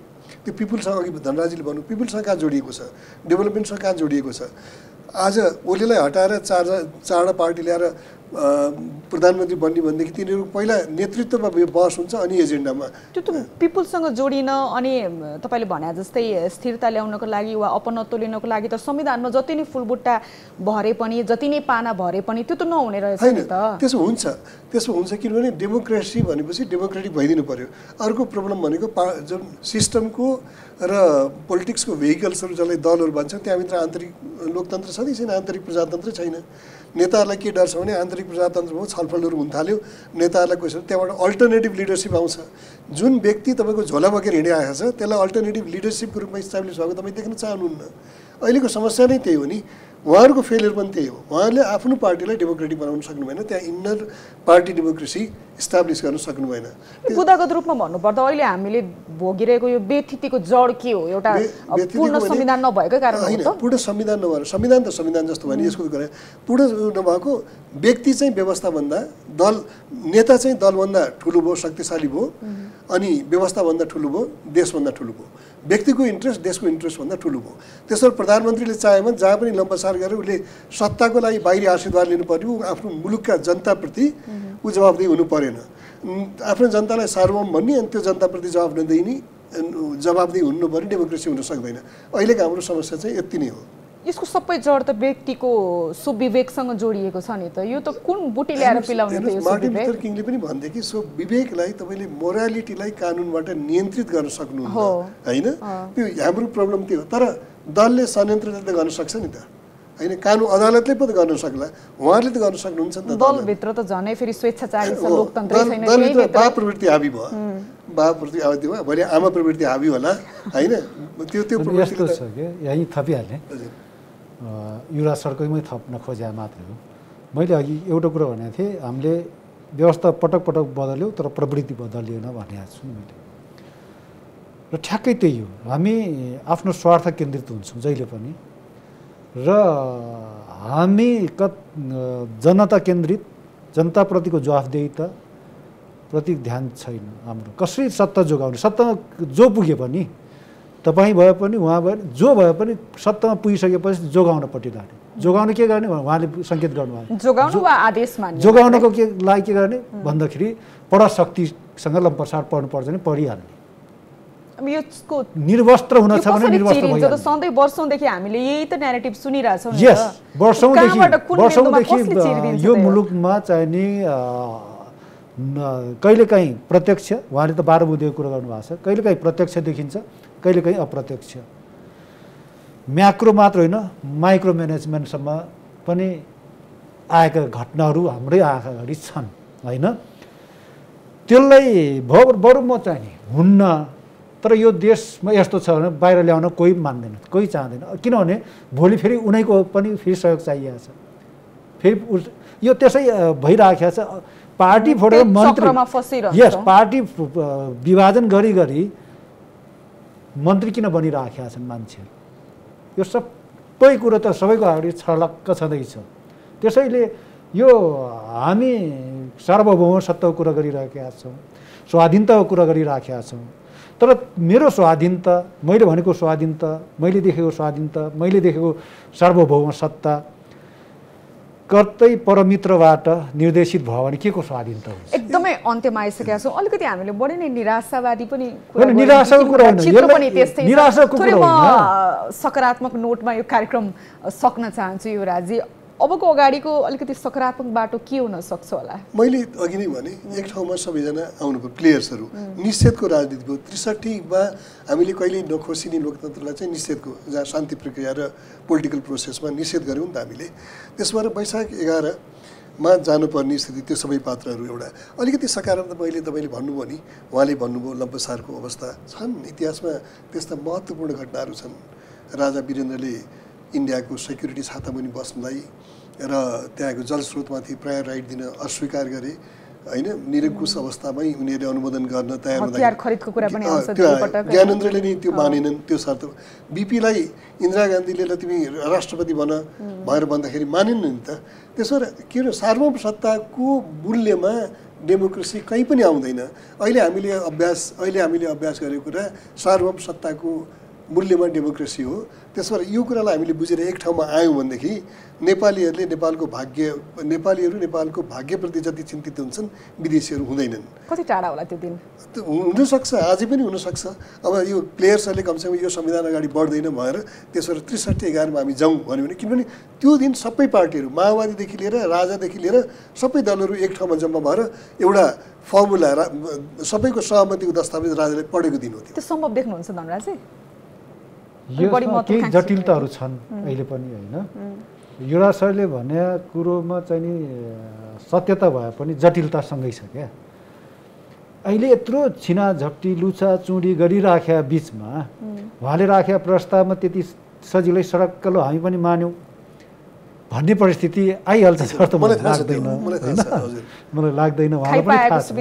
त्यो पिपुलसँग अघि धनराजीले भन्नु पिपुलसँग कहाँ जोडिएको छ, डेभलपमेन्टसँग कहाँ जोडिएको छ। आज ओलीलाई हटाएर चारवटा पार्टी ल्याएर प्रधानमन्त्री बन्ने भनेदेखि तिनीहरू पहिला नेतृत्वमा बहस हुन्छ अनि एजेन्डामा त्यो त पिपुलसँग जोडिन अनि तपाईँले भने जस्तै स्थिरता ल्याउनको लागि वा अपनत्व लिनको लागि त संविधानमा जति नै फुलबुट्टा भरे पनि जति नै पाना भरे पनि त्यो त नहुने रहेछ नि त। त्यसो हुन्छ किनभने डेमोक्रेसी भनेपछि डेमोक्रेटिक भइदिनु पर्यो। अर्को प्रब्लम भनेको जुन सिस्टमको र पोलिटिक्सको भेहिकल्सहरू जसलाई दलहरू भन्छौँ त्यहाँभित्र आन्तरिक लोकतन्त्र छ कि छैन, आन्तरिक प्रजातन्त्र छैन। नेताहरूलाई के डर छ भने आन्तरिक प्रजातन्त्र भयो छलफलहरू हुन थाल्यो, नेताहरूलाई क्वेसन त्यहाँबाट अल्टरनेटिभ लिडरसिप आउँछ। जुन व्यक्ति तपाईँको झोला बोकेर हिँडिरहेको छ त्यसलाई अल्टरनेटिभ लिडरसिपको रूपमा इस्टाब्लिस भएको तपाईँ देख्न चाहनुहुन्न। अहिलेको समस्या नै त्यही हो नि, उहाँहरूको फेलियर पनि त्यही हो। उहाँहरूले आफ्नो पार्टीलाई डेमोक्रेटिक बनाउन सक्नु भएन, त्यहाँ इन्नर पार्टी डेमोक्रेसी इस्टाब्लिस गर्न सक्नु भएन। बुदागत रूपमा भन्नुपर्दा अहिले हामीले भोगिरहेको यो व्यथितिको जड के हो? एउटा पूर्ण संविधान नभएको कारण हो त? पूर्ण संविधान नभएर संविधान त संविधान जस्तो भने यसको कुरा पूर्ण नभएको व्यक्ति चाहिँ व्यवस्थाभन्दा दल नेता चाहिँ दलभन्दा ठुलो भयो, शक्तिशाली भयो, अनि व्यवस्थाभन्दा ठुलो भयो, देशभन्दा ठुलो भयो। व्यक्तिको इन्ट्रेस्ट देशको इन्ट्रेस्टभन्दा ठुलो भयो। त्यसो प्रधानमन्त्रीले चाहेमा जहाँ पनि लम्पसार गरेर उसले सत्ताको लागि बाहिरी आशीर्वाद लिनु पर्यो, आफ्नो मुलुकका जनताप्रति ऊ जवाबदेही हुनु परेन। आफ्नो जनतालाई सार्वभौम भन्ने अनि त्यो जनताप्रति जवाबदेही हुनु पर्ने डेमोक्रेसी हुन सक्दैन। अहिलेको हाम्रो समस्या चाहिँ यति नै हो। यसको सबै जड त व्यक्तिको सुविवेकसँग जोडिएको छ नि त। यो त कुन बुटी ल्याएर पिलाउने त यो मार्टिन लुथर किङले पनि भन्थे कि सो विवेकलाई तपाईँले मोरालिटीलाई कानुनबाट नियन्त्रित गर्न सक्नुहुन्न होइन। त्यो हाम्रो प्रब्लम त्यो हो। तर दलले षड्यन्त्रले त गर्न सक्छ नि त होइन, कानुन अदालतले पनि गर्न सक्ला, उहाँहरूले त गर्न सक्नुहुन्छ नि त। दलभित्र त झनै फेरि स्वेच्छाचारी छ, लोकतन्त्र छैन। दलभित्र बा प्रवृत्ति हाबी भयो, बा प्रवृत्ति हाबी भयो, भोलि आमा प्रवृत्ति हाबी होला होइन। त्यो प्रवृत्ति छ कि यहीँ थपिहालेँ, युवराज सरकारमै थप्न खोजे मात्रै हो। मैले अघि एउटा कुरा भनेको थिएँ, हामीले व्यवस्था पटक पटक बदल्यौँ तर प्रवृत्ति बदलिएन भनेको छु मैले। र ठ्याक्कै त्यही हो, हामी आफ्नो स्वार्थ केन्द्रित हुन्छौँ जहिले पनि, र हामी जनता केन्द्रित, जनताप्रतिको जवाफदेहिता प्रति ध्यान छैन हाम्रो। कसरी सत्ता जोगाउने, सत्तामा जो पुगे पनि तपाईँ भए पनि उहाँ भए जो भए पनि सत्तामा पुगिसकेपछि जोगाउनपट्टि लाग्ने। जोगाउन के गर्ने उहाँले सङ्केत गर्नुभयो, जोगाउनु वा आदेश मान्नु। जोगाउनको लागि के गर्ने भन्दाखेरि पराशक्तिसँग लम्पसार पर्नु पर्छ नि, परिहाल्ने। अब यसको निर्वस्त्र हुन छ भने निर्वस्त्र भइहाल्छ। सधैँ वर्षौँदेखि हामीले यही त न्यारेटिभ सुनिरहेछौँ नि। यस, वर्षौँदेखि यो मुलुकमा चाहिँ नि कहिलेकाहीँ प्रत्यक्ष, उहाँले त 12 बुँदेको कुरा गर्नुभएको छ, कहिलेकाहीँ प्रत्यक्ष देखिन्छ, कहिलेकाहीँ अप्रत्यक्ष। म्याक्रो मात्र होइन, माइक्रो म्यानेजमेन्टसम्म पनि आएका घटनाहरू हाम्रै आँखा अगाडि छन् होइन। त्यसलाई बरु म चाहिँ हुन्न, तर यो देशमा यस्तो छ भने बाहिर ल्याउन कोही मान्दैन, कोही चाहँदैन। किनभने भोलि फेरि उनीको पनि फेरि सहयोग चाहिएको छ, फेरि यो त्यसै भइराखेको छ। पार्टी फोडेर मन्त्री, यस, पार्टी विभाजन गरी मन्त्री किन बनिराखेका छन् मान्छेहरू? यो सबै कुरो त सबैको अगाडि छलक्क छँदैछ। त्यसैले यो हामी सार्वभौम सत्ताको कुरा गरिराखेका छौँ, स्वाधीनताको कुरा गरिराखेका छौँ। तर मेरो स्वाधीनता, मैले भनेको स्वाधीनता, मैले देखेको स्वाधीनता, मैले देखेको सार्वभौम सत्ता कतै परमित्रबाट निर्देशित भयो भने के को स्वाधीनता हुन्छ? एकदमै अन्त्यमा आइसकेका छौँ। अलिकति हामीले बढी नै निराशावादी पनि निराशाको कुरा होइन, निराशाको कुरा होइन। सकारात्मक नोटमा यो कार्यक्रम सक्न चाहन्छु युवराजी। अबको अगाडिको अलिकति सकारात्मक बाटो के हुन सक्छ होला? मैले अघि नै भने एक ठाउँमा सबैजना आउनुभयो, प्लेयर्सहरू। निषेधको राजनीति भयो 63मा हामीले कहिले नखोसिने लोकतन्त्रलाई चाहिँ निषेधको, जहाँ शान्ति प्रक्रिया र पोलिटिकल प्रोसेसमा निषेध गऱ्यौँ नि त हामीले। त्यसबाट वैशाख 11मा जानुपर्ने स्थिति, त्यो सबै पात्रहरू एउटा अलिकति सकारात्मक तपाईँले भन्नुभयो नि, उहाँले भन्नुभयो लम्पसारको अवस्था छन्, इतिहासमा त्यस्ता महत्त्वपूर्ण घटनाहरू छन्। राजा वीरेन्द्रले इन्डियाको सेक्युरिटी छातामुनि बस्नलाई र त्यहाँको जलस्रोतमाथि प्राय राइट दिन अस्वीकार गरे होइन। निरङ्कुश अवस्थामै उनीहरूले अनुमोदन गर्न तयार हुँदा ज्ञानेन्द्रले नै त्यो मानेनन्, त्यो शर्त। बिपीलाई इन्दिरा गान्धीले ल तिमी राष्ट्रपति बन भनेर भन्दाखेरि मानेन नि त। त्यसो के हो, सार्वभौम सत्ताको मूल्यमा डेमोक्रेसी कहीँ पनि आउँदैन। अहिले हामीले अभ्यास गरेको कुरा सार्वभौम सत्ताको मूल्यमा डेमोक्रेसी हो। त्यसबाट यो कुरालाई हामीले बुझेर एक ठाउँमा आयौँ भनेदेखि नेपालीहरू नेपालको भाग्यप्रति जति चिन्तित हुन्छन् विदेशीहरू हुँदैनन्। कति टाढा होला त्यो दिन? हुनसक्छ, आजै पनि हुनसक्छ। अब यो प्लेयर्सहरूले कमसेकम यो संविधान अगाडि बढ्दैन भएर त्यसबाट 63-11 मा हामी जाउँ भन्यो भने, किनभने त्यो दिन सबै पार्टीहरू माओवादीदेखि लिएर राजादेखि लिएर सबै दलहरू एक ठाउँमा जम्मा भएर एउटा फर्मुला सबैको सहमतिको दस्तावेज राजाले पढेको दिन हो। त्यो सम्भव देख्नुहुन्छ धनराजी? यसमा केही जटिलताहरू छन् अहिले पनि होइन। युवराज सरले भने कुरोमा चाहिँ नि सत्यता भए पनि जटिलतासँगै छ क्या। अहिले यत्रो छिनाझप्टी लुछाचुँडी गरिराख्या बिचमा उहाँले राखेका प्रस्तावमा त्यति सजिलै सडक्कलो हामी पनि मान्यौँ भन्ने परिस्थिति आइहाल्छ जस्तो मलाई लाग्दैन। मलाई लाग्दैन उहाँलाई पनि थाहा छ।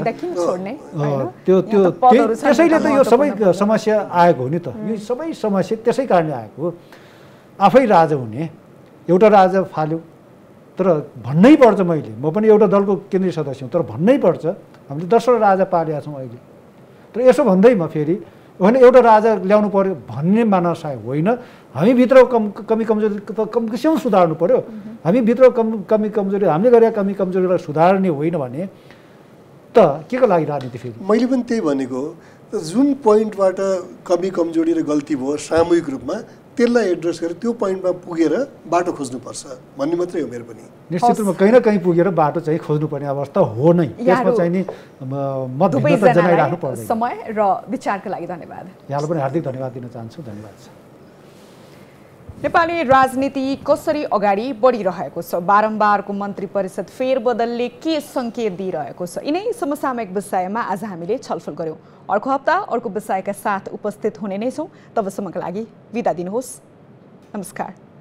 त्यसैले त यो सबै समस्या आएको हो नि त। यो सबै समस्या त्यसै कारणले आएको हो। आफै राजा हुने, एउटा राजा फाल्यो, तर भन्नै पर्छ, म पनि एउटा दलको केन्द्रीय सदस्य हुँ, तर भन्नै पर्छ हामीले 10वटा राजा पालेका छौँ अहिले। तर यसो भन्दैमा फेरि भने एउटा राजा ल्याउनु पर्यो भन्ने मानसाय होइन। हामीभित्र कमी कमजोरी सुधार्नु पर्यो। हामीभित्र कमी कमजोरी, हामीले गरेका कमी कमजोरीलाई सुधार्ने होइन भने त के को लागि राजनीति फेरि? मैले पनि त्यही भनेको, जुन पोइन्टबाट कमी कमजोरी र गल्ती भयो सामूहिक रूपमा त्यसलाई एड्रेस गरेर त्यो पोइन्टमा पुगेर बाटो खोज्नुपर्छ भन्ने मात्रै हो मेरो पनि। निश्चित रूपमा कहीँ न कहीँ पुगेर बाटो चाहिँ खोज्नुपर्ने अवस्था हो नै। त्यसमा चाहिँ नि मतभेदता जनाइराख्नु पर्दैन। समय र विचारका लागि धन्यवाद। यहाँलाई पनि हार्दिक धन्यवाद दिन चाहन्छु। धन्यवाद छ। नेपाली राजनीति कसरी अगाडि बढिरहेको छ? बारम्बारको मन्त्री परिषद फेरबदलले के सङ्केत दिइरहेको छ? यिनै समसामयिक विषयमा आज हामीले छलफल गर्यौँ। अर्को हप्ता अर्को विषयका साथ उपस्थित हुने नै छौँ। तबसम्मका लागि बिदा दिनुहोस्। नमस्कार।